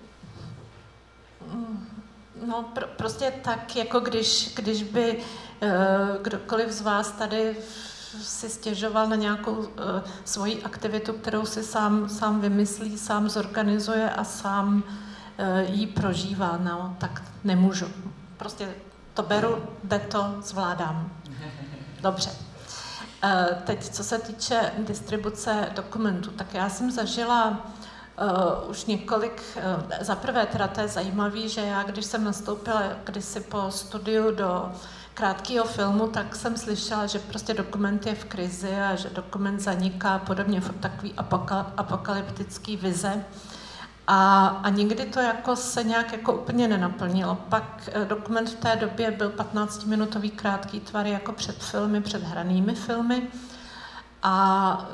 no pr- prostě tak, jako když, když by uh, kdokoliv z vás tady si stěžoval na nějakou uh, svoji aktivitu, kterou si sám, sám vymyslí, sám zorganizuje a sám jí prožívá, no, tak nemůžu. Prostě to beru, jde to, zvládám. Dobře. Teď, co se týče distribuce dokumentů, tak já jsem zažila uh, už několik, uh, za prvé teda to je zajímavé, že já, když jsem nastoupila kdysi po studiu do krátkého filmu, tak jsem slyšela, že prostě dokument je v krizi a že dokument zaniká a podobně, furt takový apokalyptický vize. A, a nikdy to jako se nějak jako úplně nenaplnilo. Pak dokument v té době byl patnáctiminutový krátký tvar jako před filmy, před hranými filmy. A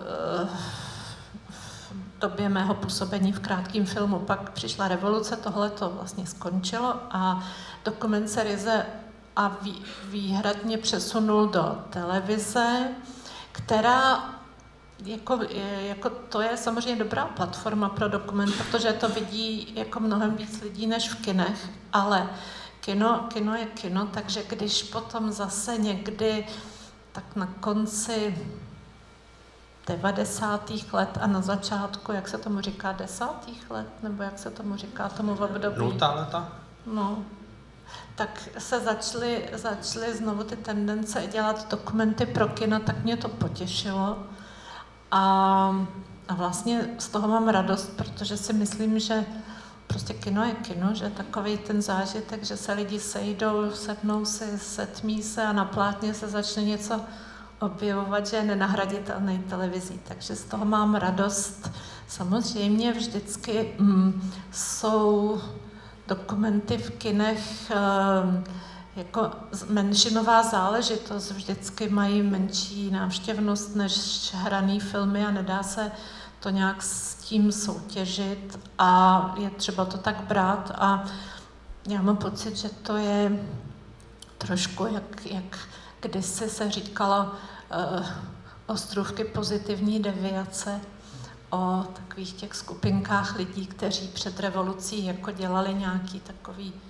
v době mého působení v krátkém filmu pak přišla revoluce, tohle to vlastně skončilo a dokument se ryze a vý, výhradně přesunul do televize, která Jako, jako to je samozřejmě dobrá platforma pro dokument, protože to vidí jako mnohem víc lidí než v kinech, ale kino, kino je kino, takže když potom zase někdy tak na konci devadesátých let a na začátku, jak se tomu říká, desátých let, nebo jak se tomu říká tomu v období? Nultá leta? No, tak se začaly, začaly znovu ty tendence dělat dokumenty pro kino, tak mě to potěšilo. A, a vlastně z toho mám radost, protože si myslím, že prostě kino je kino, že takový ten zážitek, že se lidi sejdou, sednou si, setmí se a na plátně se začne něco objevovat, že je nenahraditelný televizí. Takže z toho mám radost. Samozřejmě vždycky mm, jsou dokumenty v kinech mm, jako menšinová záležitost, vždycky mají menší návštěvnost než hraný filmy a nedá se to nějak s tím soutěžit a je třeba to tak brát a já mám pocit, že to je trošku jak, jak kdysi se říkalo uh, ostrůvky pozitivní deviace o takových těch skupinkách lidí, kteří před revolucí jako dělali nějaký takový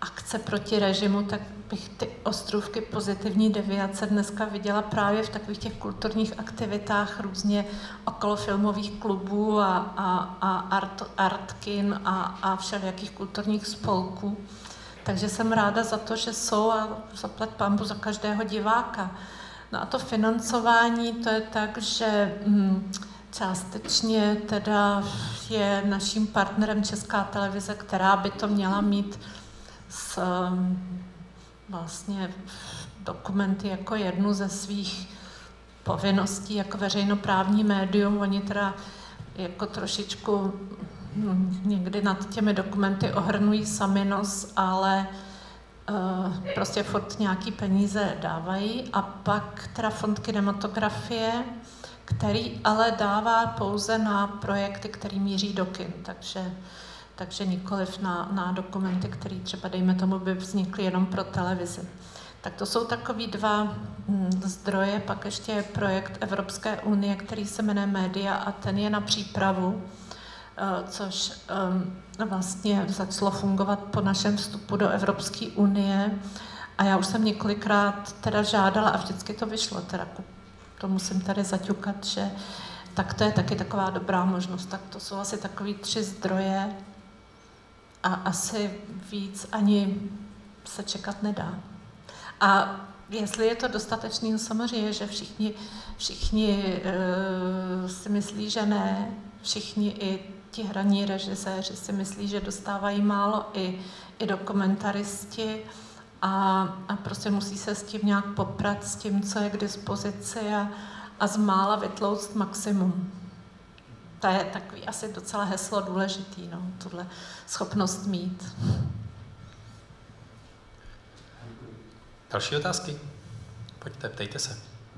akce proti režimu, tak bych ty ostrůvky pozitivní deviace dneska viděla právě v takových těch kulturních aktivitách různě okolo filmových klubů a, a, a art, artkin a, a všelijakých kulturních spolků. Takže jsem ráda za to, že jsou a zaplať pambu za každého diváka. No a to financování, to je tak, že hm, částečně teda je naším partnerem Česká televize, která by to měla mít s vlastně dokumenty jako jednu ze svých povinností jako veřejnoprávní médium. Oni teda jako trošičku hm, někdy nad těmi dokumenty ohrnují sami nos, ale uh, prostě furt nějaký peníze dávají. A pak teda fond kinematografie, který ale dává pouze na projekty, který míří do kin, takže, takže nikoliv na, na dokumenty, které třeba, dejme tomu, by vznikly jenom pro televizi. Tak to jsou takový dva hm, zdroje, pak ještě je projekt Evropské unie, který se jmenuje Média a ten je na přípravu, uh, což um, vlastně začalo fungovat po našem vstupu do Evropské unie a já už jsem několikrát teda žádala a vždycky to vyšlo, teda to musím tady zaťukat, že tak to je taky taková dobrá možnost. Tak to jsou asi takový tři zdroje a asi víc ani se čekat nedá. A jestli je to dostatečný, samozřejmě, že všichni, všichni uh, si myslí, že ne, všichni i ti hraní režiséři si myslí, že dostávají málo, i, i dokumentaristi. A, a prostě musí se s tím nějak poprat, s tím, co je k dispozici a, a z mála vytlouct maximum. To je takový asi docela heslo důležitý, no, tuhle schopnost mít. Další otázky? Pojďte, ptejte se.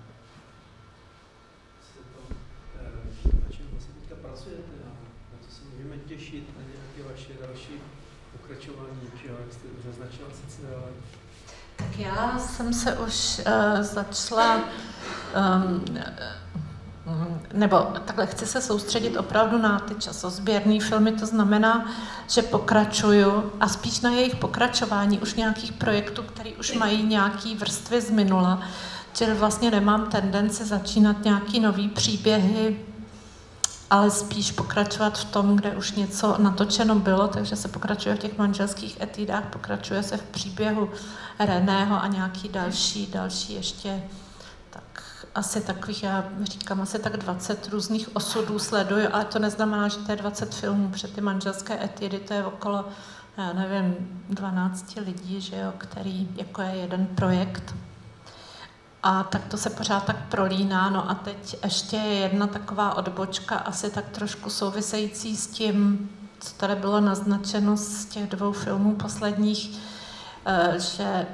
Na čem vlastně teďka pracujete? Na co se můžeme těšit? Na nějaké vaše další pokračování, čeho, jak jste už naznačila sice, ale... Tak já jsem se už uh, začala, um, nebo takhle chci se soustředit opravdu na ty časozběrné filmy, to znamená, že pokračuju a spíš na jejich pokračování už nějakých projektů, které už mají nějaké vrstvy z minula, čili vlastně nemám tendenci začínat nějaký nový příběhy, ale spíš pokračovat v tom, kde už něco natočeno bylo, takže se pokračuje v těch manželských etýdách, pokračuje se v příběhu Reného a nějaký další, další ještě, tak asi takových, já říkám, asi tak dvacet různých osudů sleduju, ale to neznamená, že to je dvacet filmů, protože ty manželské etydy, to je okolo, já nevím, dvanáct lidí, že jo, který jako je jeden projekt. A tak to se pořád tak prolíná. No a teď ještě je jedna taková odbočka, asi tak trošku související s tím, co tady bylo naznačeno z těch dvou filmů posledních, že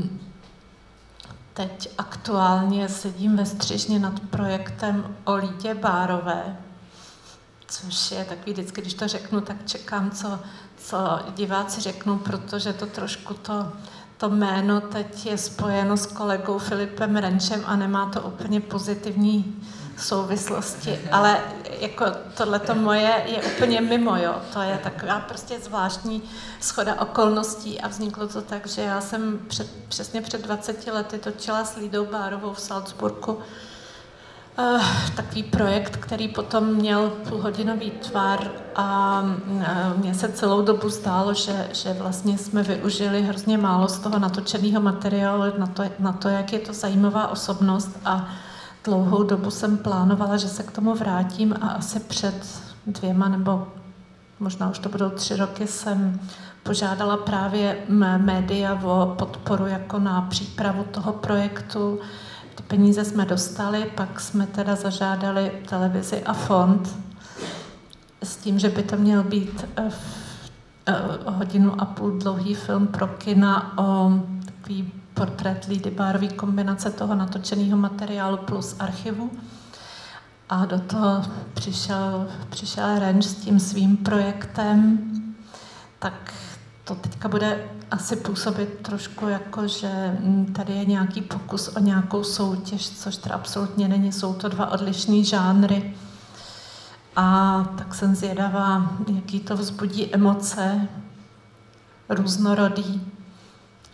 teď aktuálně sedím ve Střižně nad projektem o Lídě Bárové, což je takový vždycky, když to řeknu, tak čekám, co, co diváci řeknou, protože to trošku to To jméno teď je spojeno s kolegou Filipem Renčem a nemá to úplně pozitivní souvislosti, ale jako tohleto moje je úplně mimo, jo. To je taková prostě zvláštní shoda okolností a vzniklo to tak, že já jsem před, přesně před dvaceti lety točila s Lídou Bárovou v Salzburgu Uh, takový projekt, který potom měl půlhodinový tvar a uh, mně se celou dobu zdálo, že, že vlastně jsme využili hrozně málo z toho natočeného materiálu na to, na to, jak je to zajímavá osobnost a dlouhou dobu jsem plánovala, že se k tomu vrátím a asi před dvěma nebo možná už to budou tři roky jsem požádala právě média o podporu jako na přípravu toho projektu. Ty peníze jsme dostali, pak jsme teda zažádali televizi a fond s tím, že by to měl být o hodinu a půl dlouhý film pro kina o takový portrét Lídy Bárové, kombinace toho natočeného materiálu plus archivu. A do toho přišel, přišel Renč s tím svým projektem, tak to teďka bude asi působit trošku jako, že tady je nějaký pokus o nějakou soutěž, což teda absolutně není, jsou to dva odlišný žánry. A tak jsem zvědavá, jaký to vzbudí emoce, různorodý.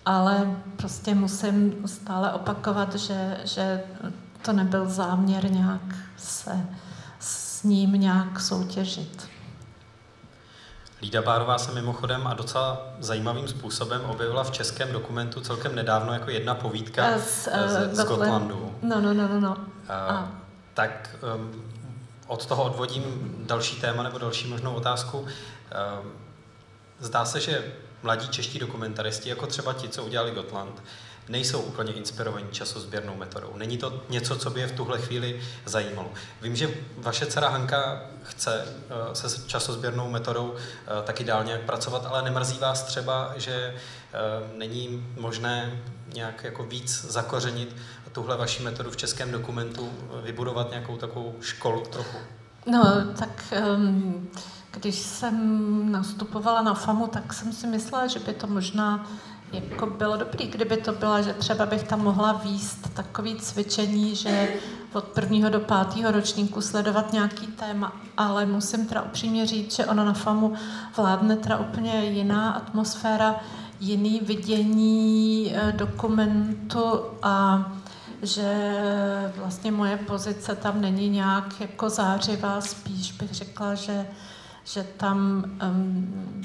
ale prostě musím stále opakovat, že, že to nebyl záměr nějak se s ním nějak soutěžit. Lída Bárová se mimochodem a docela zajímavým způsobem objevila v českém dokumentu celkem nedávno jako jedna povídka z, z, z Gotlandu. No, no, no, no. no. Uh, tak um, od toho odvodím další téma nebo další možnou otázku. Uh, zdá se, že mladí čeští dokumentaristi, jako třeba ti, co udělali Gotland, nejsou úplně inspirovaní časozběrnou metodou. Není to něco, co by je v tuhle chvíli zajímalo. Vím, že vaše dcera Hanka chce uh, se časozběrnou metodou uh, taky dál nějak pracovat, ale nemrzí vás třeba, že uh, není možné nějak jako víc zakořenit tuhle vaši metodu v českém dokumentu, vybudovat nějakou takovou školu trochu? No, tak um, když jsem nastupovala na FAMu, tak jsem si myslela, že by to možná jako bylo dobrý, kdyby to bylo, že třeba bych tam mohla vést takový cvičení, že od prvního do pátého ročníku sledovat nějaký téma, ale musím teda upřímně říct, že ono na FAMu vládne teda úplně jiná atmosféra, jiný vidění dokumentu a že vlastně moje pozice tam není nějak jako zářivá, spíš bych řekla, že, že tam um,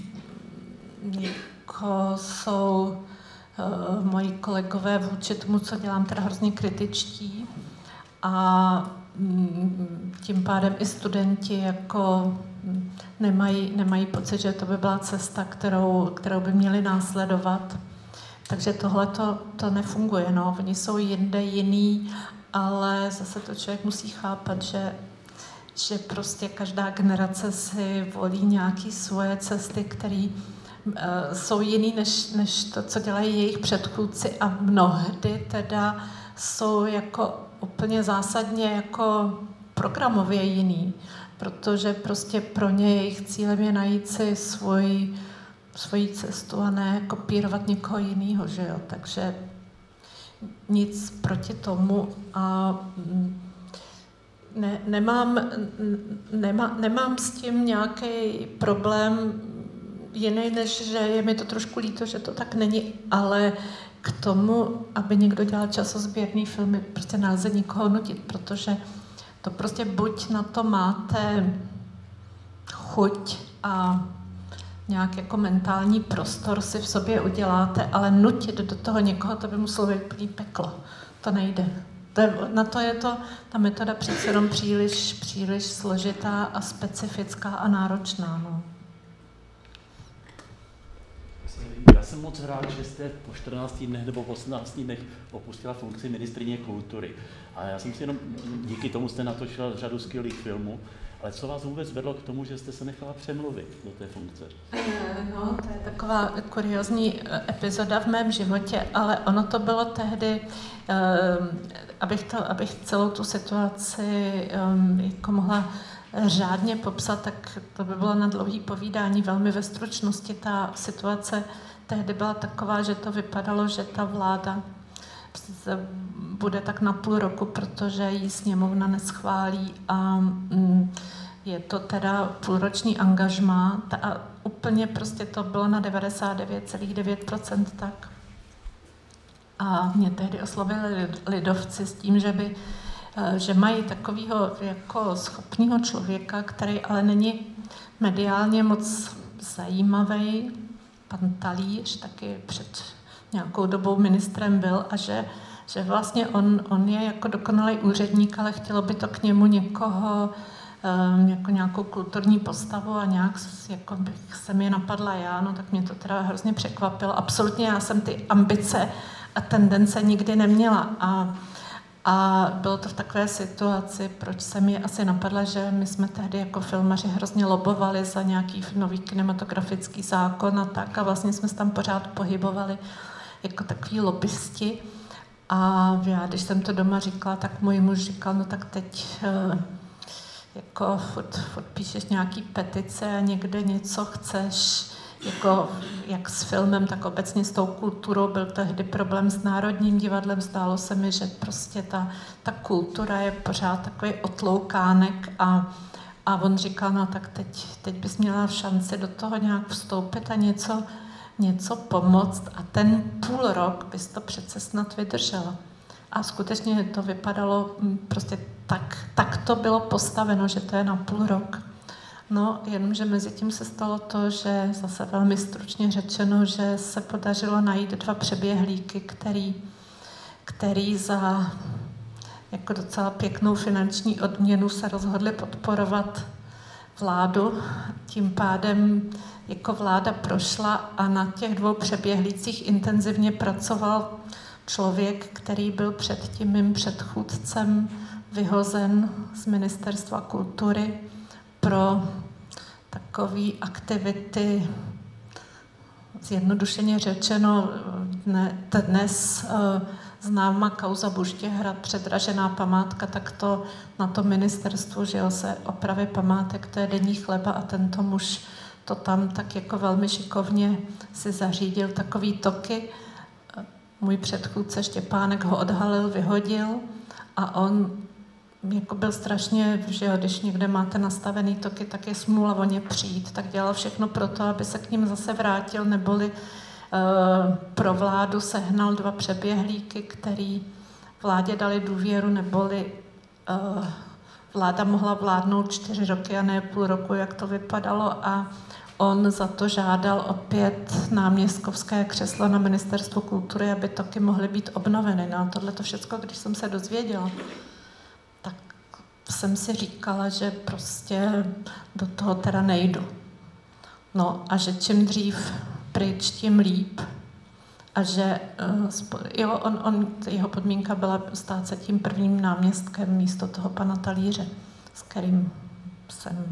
jako jsou uh, moji kolegové vůči tomu, co dělám, teda hrozně kritičtí a um, tím pádem i studenti jako nemají, nemají pocit, že to by byla cesta, kterou, kterou by měli následovat. Takže tohle to, to nefunguje, no. Oni jsou jinde jiný, ale zase to člověk musí chápat, že, že prostě každá generace si volí nějaké svoje cesty, které uh, jsou jiný než, než to, co dělají jejich předchůdci a mnohdy teda jsou jako úplně zásadně jako programově jiný, protože prostě pro ně jejich cílem je najít si svůj svoji cestu a ne kopírovat někoho jiného, že jo, takže nic proti tomu a ne, nemám, nema, nemám s tím nějaký problém jiný, než že je mi to trošku líto, že to tak není, ale k tomu, aby někdo dělal časozběrný filmy, prostě nelze nikoho nutit, protože to prostě buď na to máte chuť a nějak jako mentální prostor si v sobě uděláte, ale nutit do toho někoho, to by muselo být plný peklo. To nejde. To je, na to je to, ta metoda přece jenom příliš, příliš složitá a specifická a náročná. No. Já jsem moc rád, že jste po čtrnácti dnech nebo po osmnácti dnech opustila funkci ministryně kultury. A já jsem si jenom, díky tomu jste natočila řadu skvělých filmů, ale co vás vůbec vedlo k tomu, že jste se nechala přemluvit do té funkce? No, to je taková kuriózní epizoda v mém životě, ale ono to bylo tehdy, abych, to, abych celou tu situaci jako mohla řádně popsat, tak to by bylo na dlouhý povídání, velmi ve stručnosti. Ta situace tehdy byla taková, že to vypadalo, že ta vláda bude tak na půl roku, protože ji sněmovna neschválí a je to teda půlroční angažmá a úplně prostě to bylo na devadesát devět celá devět procent tak. A mě tehdy oslovili lidovci s tím, že by že mají takového jako schopného člověka, který ale není mediálně moc zajímavý, pan Talíř, taky před nějakou dobou ministrem byl a že, že vlastně on, on je jako dokonalý úředník, ale chtělo by to k němu někoho, um, jako nějakou kulturní postavu a nějak jako bych se mi napadla já, no tak mě to teda hrozně překvapilo. Absolutně já jsem ty ambice a tendence nikdy neměla a A bylo to v takové situaci, proč se mi asi napadla, že my jsme tehdy jako filmaři hrozně lobovali za nějaký nový kinematografický zákon a tak a vlastně jsme se tam pořád pohybovali jako takový lobbysti. A já, když jsem to doma říkala, tak můj muž říkal, no tak teď jako furt, furt píšeš nějaký petice a někde něco chceš, jako jak s filmem, tak obecně s tou kulturou. Byl tehdy problém s Národním divadlem, zdálo se mi, že prostě ta, ta kultura je pořád takový otloukánek a, a on říkal, no tak teď, teď bys měla šanci do toho nějak vstoupit a něco, něco pomoct a ten půl rok bys to přece snad vydržela. A skutečně to vypadalo prostě tak, tak to bylo postaveno, že to je na půl rok. No, jenomže mezi tím se stalo to, že zase velmi stručně řečeno, že se podařilo najít dva přeběhlíky, který, který za jako docela pěknou finanční odměnu se rozhodli podporovat vládu. Tím pádem jako vláda prošla a na těch dvou přeběhlících intenzivně pracoval člověk, který byl před tím mým předchůdcem vyhozen z Ministerstva kultury pro takové aktivity, zjednodušeně řečeno, dnes známá kauza Buštěhrad, předražená památka, tak to na tom ministerstvu, že jo, se opravy památek, to je denní chleba a tento muž to tam tak jako velmi šikovně si zařídil takový toky. Můj předchůdce Štěpánek ho odhalil, vyhodil a on jako byl strašně, že jo, když někde máte nastavený toky, tak je smůla o ně přijít, tak dělal všechno pro to, aby se k ním zase vrátil, neboli uh, pro vládu sehnal dva přeběhlíky, který vládě dali důvěru, neboli uh, vláda mohla vládnout čtyři roky a ne půl roku, jak to vypadalo a on za to žádal opět náměstkovské křeslo na Ministerstvu kultury, aby toky mohly být obnoveny. No a tohle to všecko, když jsem se dozvěděla, tak jsem si říkala, že prostě do toho teda nejdu. No a že čím dřív pryč, tím líp. A že jo, on, on, jeho podmínka byla stát se tím prvním náměstkem místo toho pana Talíře, s kterým jsem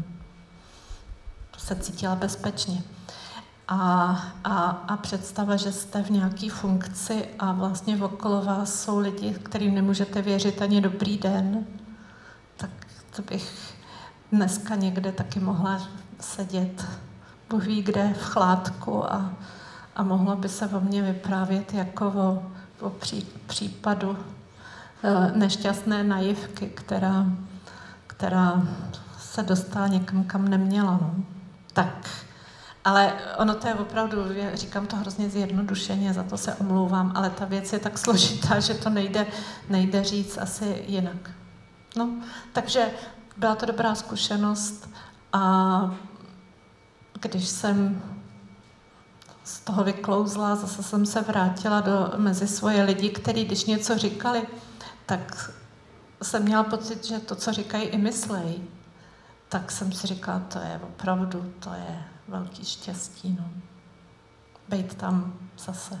se cítila bezpečně. A, a, a představa, že jste v nějaké funkci a vlastně okolo vás jsou lidi, kterým nemůžete věřit ani dobrý den, tak to bych dneska někde taky mohla sedět, Bůh ví kde, v chládku a, a mohlo by se o mně vyprávět jako o, o pří, případu e, nešťastné naivky, která, která se dostala někam, kam neměla. No. Tak, ale ono to je opravdu, říkám to hrozně zjednodušeně, za to se omlouvám, ale ta věc je tak složitá, že to nejde, nejde říct asi jinak. No, takže byla to dobrá zkušenost a když jsem z toho vyklouzla, zase jsem se vrátila do, mezi svoje lidi, kteří když něco říkali, tak jsem měla pocit, že to, co říkají, i myslejí. Tak jsem si říkala, to je opravdu, to je velký štěstí, no. Bejt tam zase.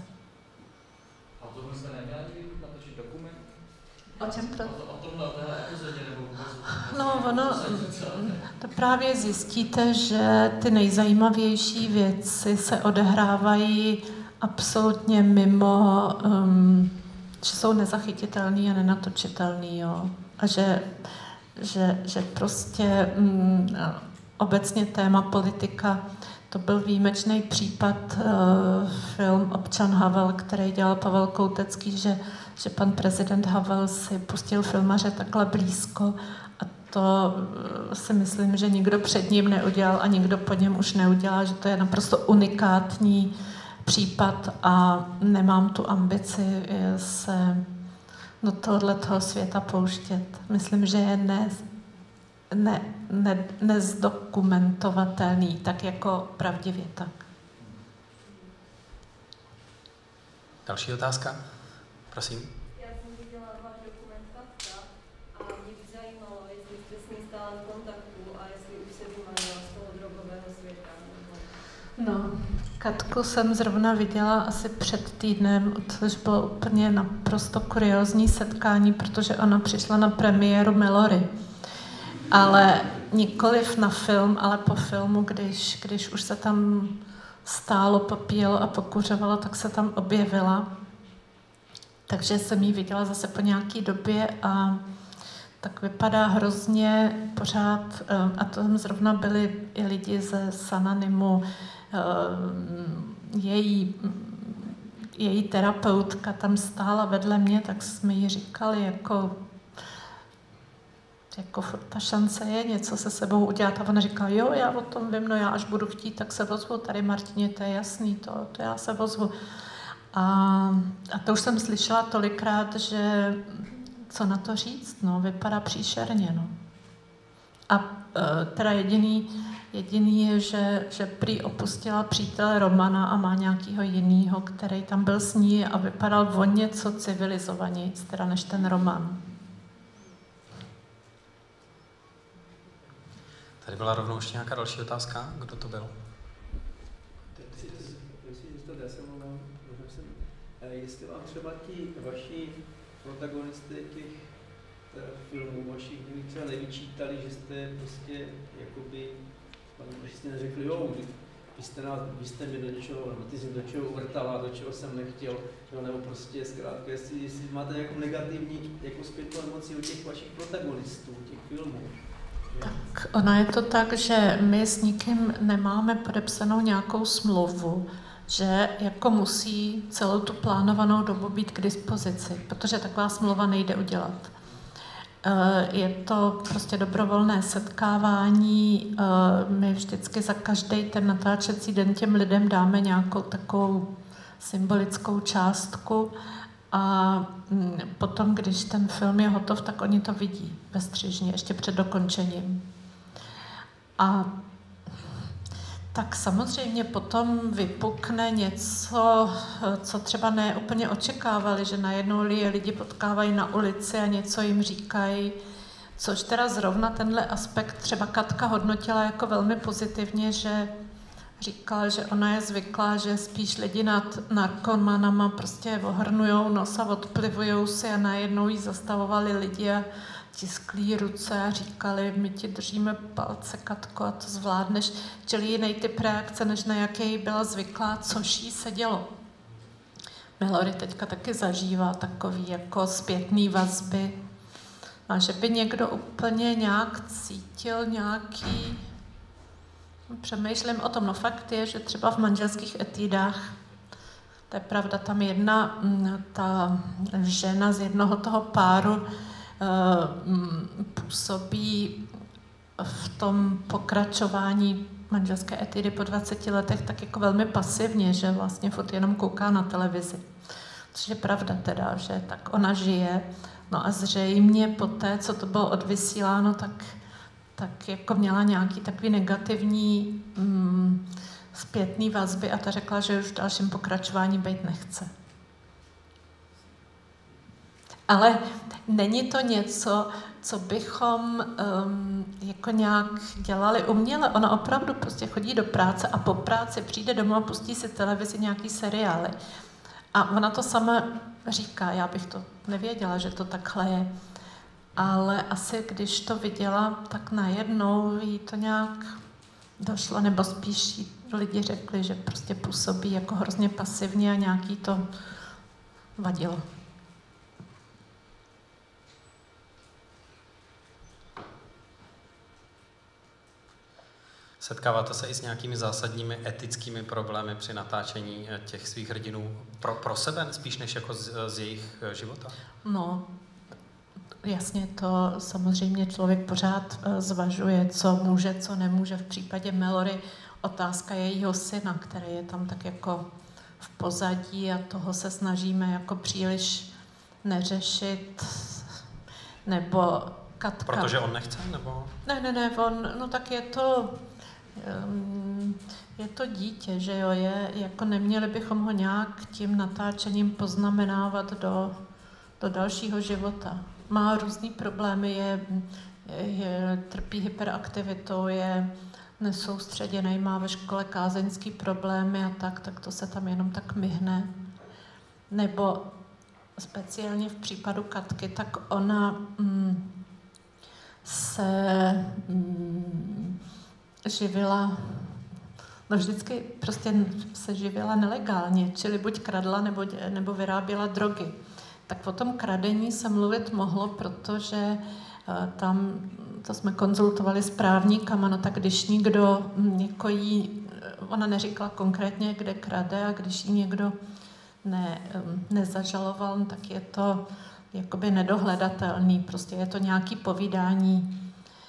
A to byste neměla někdy natočit dokument? O čem pro? O, o tomhle, o téhle epizodě, nebo vůbec? No, ono, to právě zjistíte, že ty nejzajímavější věci se odehrávají absolutně mimo, um, že jsou nezachytitelný a nenatočitelný, jo. A že Že, že prostě mm, obecně téma politika, to byl výjimečný případ, uh, film Občan Havel, který dělal Pavel Koutecký, že, že pan prezident Havel si pustil filmaře takhle blízko a to uh, si myslím, že nikdo před ním neudělal a nikdo po něm už neudělá, že to je naprosto unikátní případ a nemám tu ambici se do tohoto světa pouštět. Myslím, že je ne, ne, ne, nezdokumentovatelný, tak jako pravdivě tak. Další otázka? Prosím. Já jsem viděla váš dokument Katka a mě by zajímalo, jestli jste s ním stále v kontaktu a jestli už se vymanila z toho drogového světa. No, Katku jsem zrovna viděla asi před týdnem, což bylo úplně naprosto kuriózní setkání, protože ona přišla na premiéru Melory. Ale nikoliv na film, ale po filmu, když, když už se tam stálo, popíjelo a pokuřovalo, tak se tam objevila. Takže jsem ji viděla zase po nějaké době a tak vypadá hrozně pořád, a tam zrovna byli i lidi ze Sananimu, její, její terapeutka tam stála vedle mě, tak jsme jí říkali, jako, jako ta šance je něco se sebou udělat. A ona říká, jo, já o tom vím, no já až budu chtít, tak se ozvu. Tady Martině, to je jasný, to, to já se ozvu. A, a to už jsem slyšela tolikrát, že co na to říct, no, vypadá příšerně, no. A e, teda jediný, jediný je, že, že prý opustila přítele Romana a má nějakýho jinýho, který tam byl s ní a vypadal o něco civilizovanějc, teda než ten Roman. Tady byla rovnou ještě nějaká další otázka. Kdo to byl? Jestli vám třeba ti vaši protagonisty těch filmů vašich třeba nevyčítali, že jste prostě jakoby, že jste neřekli, jo, vy jste, nás, vy jste mi do něčeho, nebo ty jsi do čeho uvrtala, do čeho jsem nechtěl, jo, nebo prostě zkrátka, jestli, jestli máte jako negativní jako zpětnou emoci u těch vašich protagonistů, těch filmů. Tak ona je to tak, že my s nikým nemáme podepsanou nějakou smlouvu, že jako musí celou tu plánovanou dobu být k dispozici, protože taková smlouva nejde udělat. Je to prostě dobrovolné setkávání, my vždycky za každý ten natáčecí den těm lidem dáme nějakou takovou symbolickou částku a potom, když ten film je hotov, tak oni to vidí ve střižně, ještě před dokončením. A tak samozřejmě potom vypukne něco, co třeba ne úplně očekávali, že najednou je lidi potkávají na ulici a něco jim říkají, což teda zrovna tenhle aspekt třeba Katka hodnotila jako velmi pozitivně, že říkala, že ona je zvyklá, že spíš lidi nad narkomanama prostě ohrnujou nos a odplivujou si a najednou jí zastavovali lidi a tisklí ruce a říkali, my ti držíme palce, Katko, a to zvládneš. Čili jiný typ reakce, než na jaké byla zvyklá, což jí se dělo. Melory teďka taky zažívá takový jako zpětný vazby. A že by někdo úplně nějak cítil nějaký... Přemýšlím o tom, no fakt je, že třeba v manželských etýdách, to je pravda, tam jedna, ta žena z jednoho toho páru působí v tom pokračování manželské etidy po dvaceti letech tak jako velmi pasivně, že vlastně furt jenom kouká na televizi. Což je pravda teda, že tak ona žije. No a zřejmě po té, co to bylo odvysíláno, tak, tak jako měla nějaký takový negativní mm, zpětný vazby a ta řekla, že už v dalším pokračování být nechce. Ale není to něco, co bychom um, jako nějak dělali uměle. Ona opravdu prostě chodí do práce a po práci přijde domů a pustí si televizi nějaký seriály. A ona to sama říká, já bych to nevěděla, že to takhle je. Ale asi když to viděla, tak najednou jí to nějak došlo, nebo spíš lidi řekli, že prostě působí jako hrozně pasivně a nějaký to vadilo. Setkáváte se i s nějakými zásadními etickými problémy při natáčení těch svých hrdinů pro, pro sebe, spíš než jako z, z jejich života? No, jasně, to samozřejmě člověk pořád zvažuje, co může, co nemůže. V případě Melory otázka jejího syna, který je tam tak jako v pozadí a toho se snažíme jako příliš neřešit, nebo Katka. Protože on nechce, nebo? Ne, ne, ne, on, no tak je to, je to dítě, že jo, je, jako neměli bychom ho nějak tím natáčením poznamenávat do, do dalšího života. Má různý problémy, je, je, trpí hyperaktivitou, je nesoustředěný, má ve škole kázeňský problémy a tak, tak to se tam jenom tak myhne. Nebo speciálně v případu Katky, tak ona mm, se mm, živila, no vždycky prostě se živila nelegálně, čili buď kradla, nebo, nebo vyráběla drogy. Tak o tom kradení se mluvit mohlo, protože tam, to jsme konzultovali s právníkama, no tak když někdo jako jí, ona neříkala konkrétně, kde krade, a když jí někdo ne, nezažaloval, tak je to jakoby nedohledatelný, prostě je to nějaký povídání.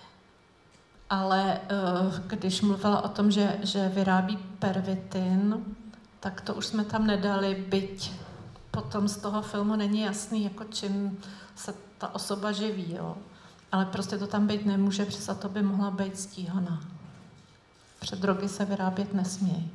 Ale když mluvila o tom, že, že vyrábí pervitin, tak to už jsme tam nedali, byť potom z toho filmu není jasný, jako čím se ta osoba živí, jo. Ale prostě to tam být nemůže, protože to by mohla být stíhaná. Před drogy se vyrábět nesmějí.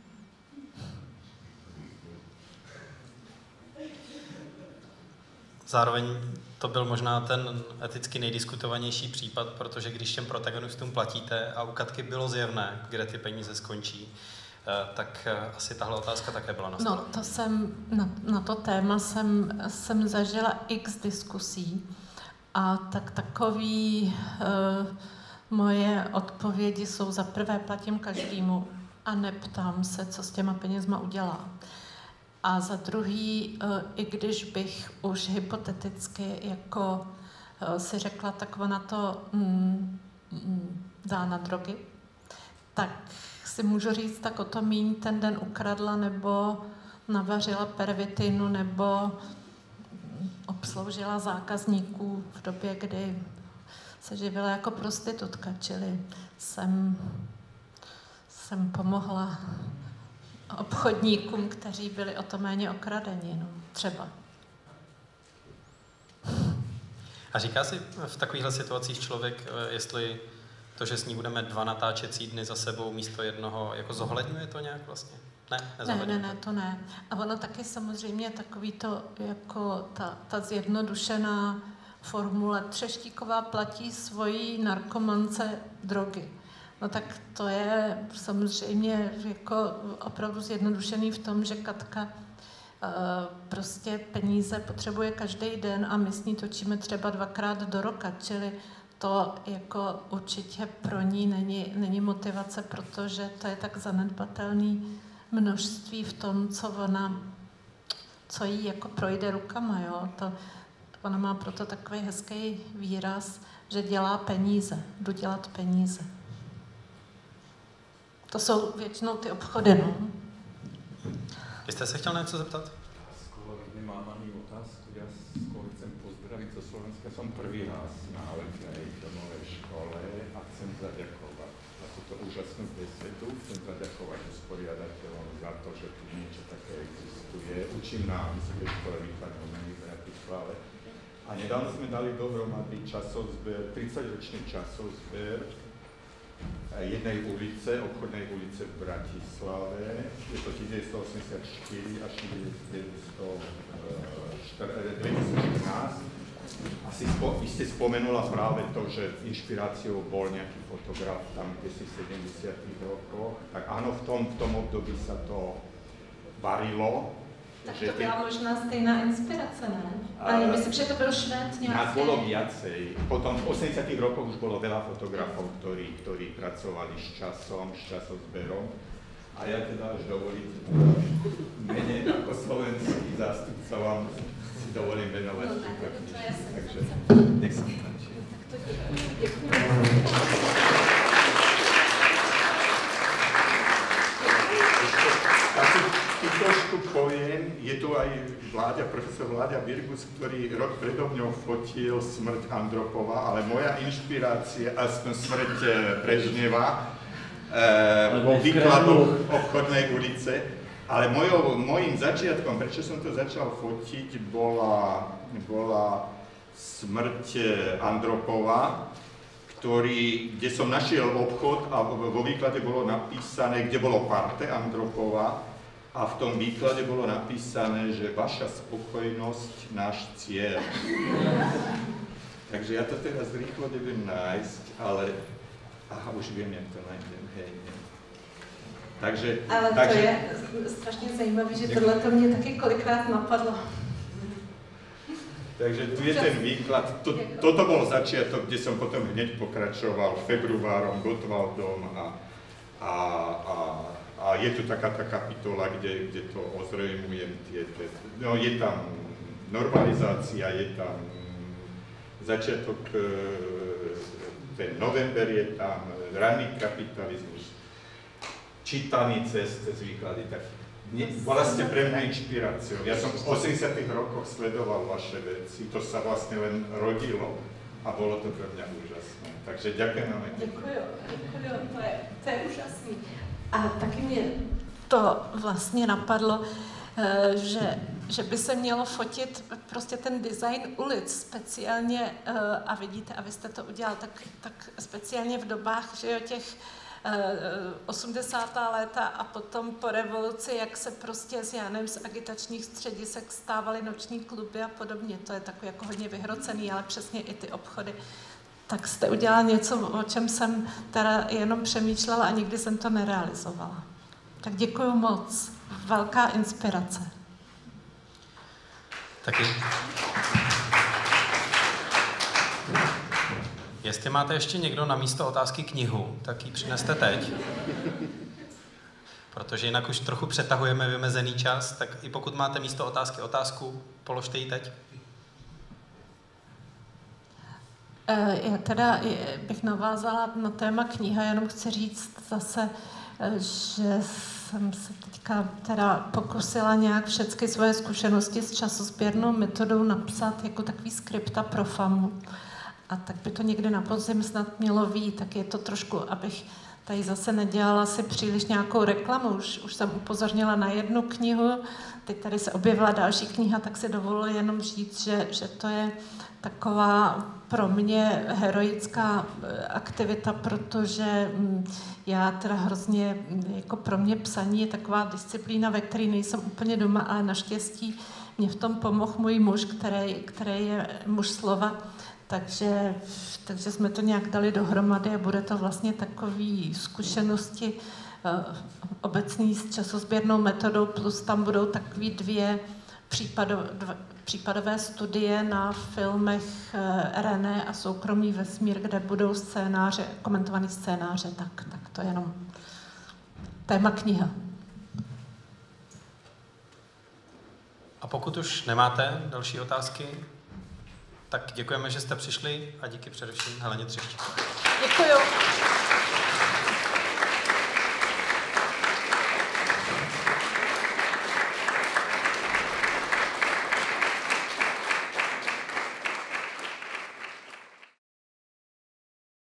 Zároveň to byl možná ten eticky nejdiskutovanější případ, protože když těm protagonistům platíte a u Katky bylo zjevné, kde ty peníze skončí, tak asi tahle otázka také byla na stole. No, to jsem, na, na to téma jsem, jsem zažila x diskusí a tak takový uh, moje odpovědi jsou: za prvé platím každému a neptám se, co s těma penězma udělá. A za druhý, i když bych už hypoteticky jako si řekla, tak ona to mm, mm, dá na drogy, tak si můžu říct, tak o to míň ten den ukradla nebo navařila pervitinu nebo obsloužila zákazníků v době, kdy se živila jako prostitutka, čili jsem, jsem pomohla obchodníkům, kteří byli o to méně okradeni, no, třeba. A říká si v takovýchhle situacích člověk, jestli to, že s ní budeme dva natáčecí dny za sebou místo jednoho, jako zohledňuje to nějak vlastně? Ne, ne, ne, ne, to ne. A ono taky samozřejmě takový to, jako ta, ta zjednodušená formule Třeštíková platí svojí narkomance drogy. No tak to je samozřejmě jako opravdu zjednodušený v tom, že Katka uh, prostě peníze potřebuje každý den a my s ní točíme třeba dvakrát do roka, čili to jako určitě pro ní není, není motivace, protože to je tak zanedbatelný množství v tom, co ona, co jí jako projde rukama, jo. To, ona má proto takový hezký výraz, že dělá peníze, jdu dělat peníze. To jsou většinou ty obchody, no. Vy jste se chtěl na něco zeptat? Skoro nemám ani otázku. Ja skoro chcem pozdraviť zo Slovenska. Som prvý raz na letnej filmovej škole a chcem zaďakovať za túto úžasnú besedu. Chcem zaďakovať usporiadateľom za to, že tu niečo také existuje. Učím na Vysokej škole výtvarných umení v Bratislave. A nedávno sme dali dohromady časozber, tridsaťročný časozber jednej ulice, obchodnej ulice v Bratislave. Je to devätnásťstoosemdesiatštyri až dvetisícštrnásť. Asi spo, vy ste spomenula práve to, že inšpiráciou bol nejaký fotograf tam, kde si v sedemdesiatych rokoch. Tak áno, v tom, v tom období sa to varilo. Tak to byla možná stejná inspirace, ne? Ale myslím, že to byl Švéd nějaký. Nás bolo viacej. Potom v osemdesiatych rokoch už bolo veľa fotografov, ktorí, ktorí pracovali s časom, s časozberom. A ja teda, až dovolíte, menej ako slovenský zástupca vám si dovolím venovať no, túto knižku. Takže nech sa páči. Tu trošku poviem, je tu aj Vláďa, profesor Vláďa Birgus, ktorý rok predo mňou fotil smrť Andropova, ale moja inšpirácia, aspoň smrť Brežneva, e, vo výkladoch obchodnej ulice, ale mojou, mojím začiatkom, prečo som to začal fotiť, bola, bola smrť Andropova, ktorý, kde som našiel obchod a vo výklade bolo napísané, kde bolo parte Andropova, a v tom výklade bolo napísané, že vaša spokojnosť, náš cieľ. Takže ja to teraz rýchlo neviem nájsť, ale... Aha, už viem, jak to nájdem, hej, hej. Takže... Ale takže... to je strašně zajímavé, že tohle to mě taky kolikrát napadlo. Takže tu je ten výklad. To, toto bol začiatok, kde som potom hneď pokračoval februárom, Gottwaldom a, a, a A je tu taká tá kapitola, kde, kde to ozrejmujem, tie, tie, no je tam normalizácia, je tam začiatok, ten november je tam, ranný kapitalizmus, čítaný cez, cez výklady, tak bola ste pre mňa inšpiráciou. Ja som v osemdesiatych rokoch sledoval vaše veci, to sa vlastne len rodilo a bolo to pre mňa úžasné. Takže ďakujem vám. Děkuji, děkuji, to je, to je úžasný. A taky mě to vlastně napadlo, že, že by se mělo fotit prostě ten design ulic speciálně, a vidíte, a vy jste to udělal, tak, tak speciálně v dobách, že jo, těch osmdesátá léta a potom po revoluci, jak se prostě z, já nevím, z agitačních středisek stávaly noční kluby a podobně. To je takový jako hodně vyhrocený, ale přesně i ty obchody. Tak jste udělal něco, o čem jsem teda jenom přemýšlela a nikdy jsem to nerealizovala. Tak děkuju moc. Velká inspirace. Taky. Jestli máte ještě někdo na místo otázky knihu, tak ji přineste teď. Protože jinak už trochu přetahujeme vymezený čas, tak i pokud máte místo otázky otázku, položte ji teď. Já teda bych navázala na téma kniha, jenom chci říct zase, že jsem se teďka teda pokusila nějak všechny svoje zkušenosti s časozběrnou metodou napsat jako takový skripta pro famu. A tak by to někdy na podzim snad mělo vyjít, tak je to trošku, abych tady zase nedělala si příliš nějakou reklamu. Už, už jsem upozornila na jednu knihu, teď tady se objevila další kniha, tak si dovoluji jenom říct, že, že to je taková pro mě heroická aktivita, protože já teda hrozně, jako pro mě psaní je taková disciplína, ve které nejsem úplně doma, ale naštěstí mě v tom pomohl můj muž, který, který je muž slova, takže, takže jsme to nějak dali dohromady a bude to vlastně takový zkušenosti uh, obecný s časozběrnou metodou, plus tam budou takový dvě případov, dva, případové studie na filmech uh, René a Soukromý vesmír, kde budou scénáře, komentovaný scénáře, tak, tak to je jenom téma kniha. A pokud už nemáte další otázky, tak děkujeme, že jste přišli a díky především Heleně Třeštíkové. Děkuju.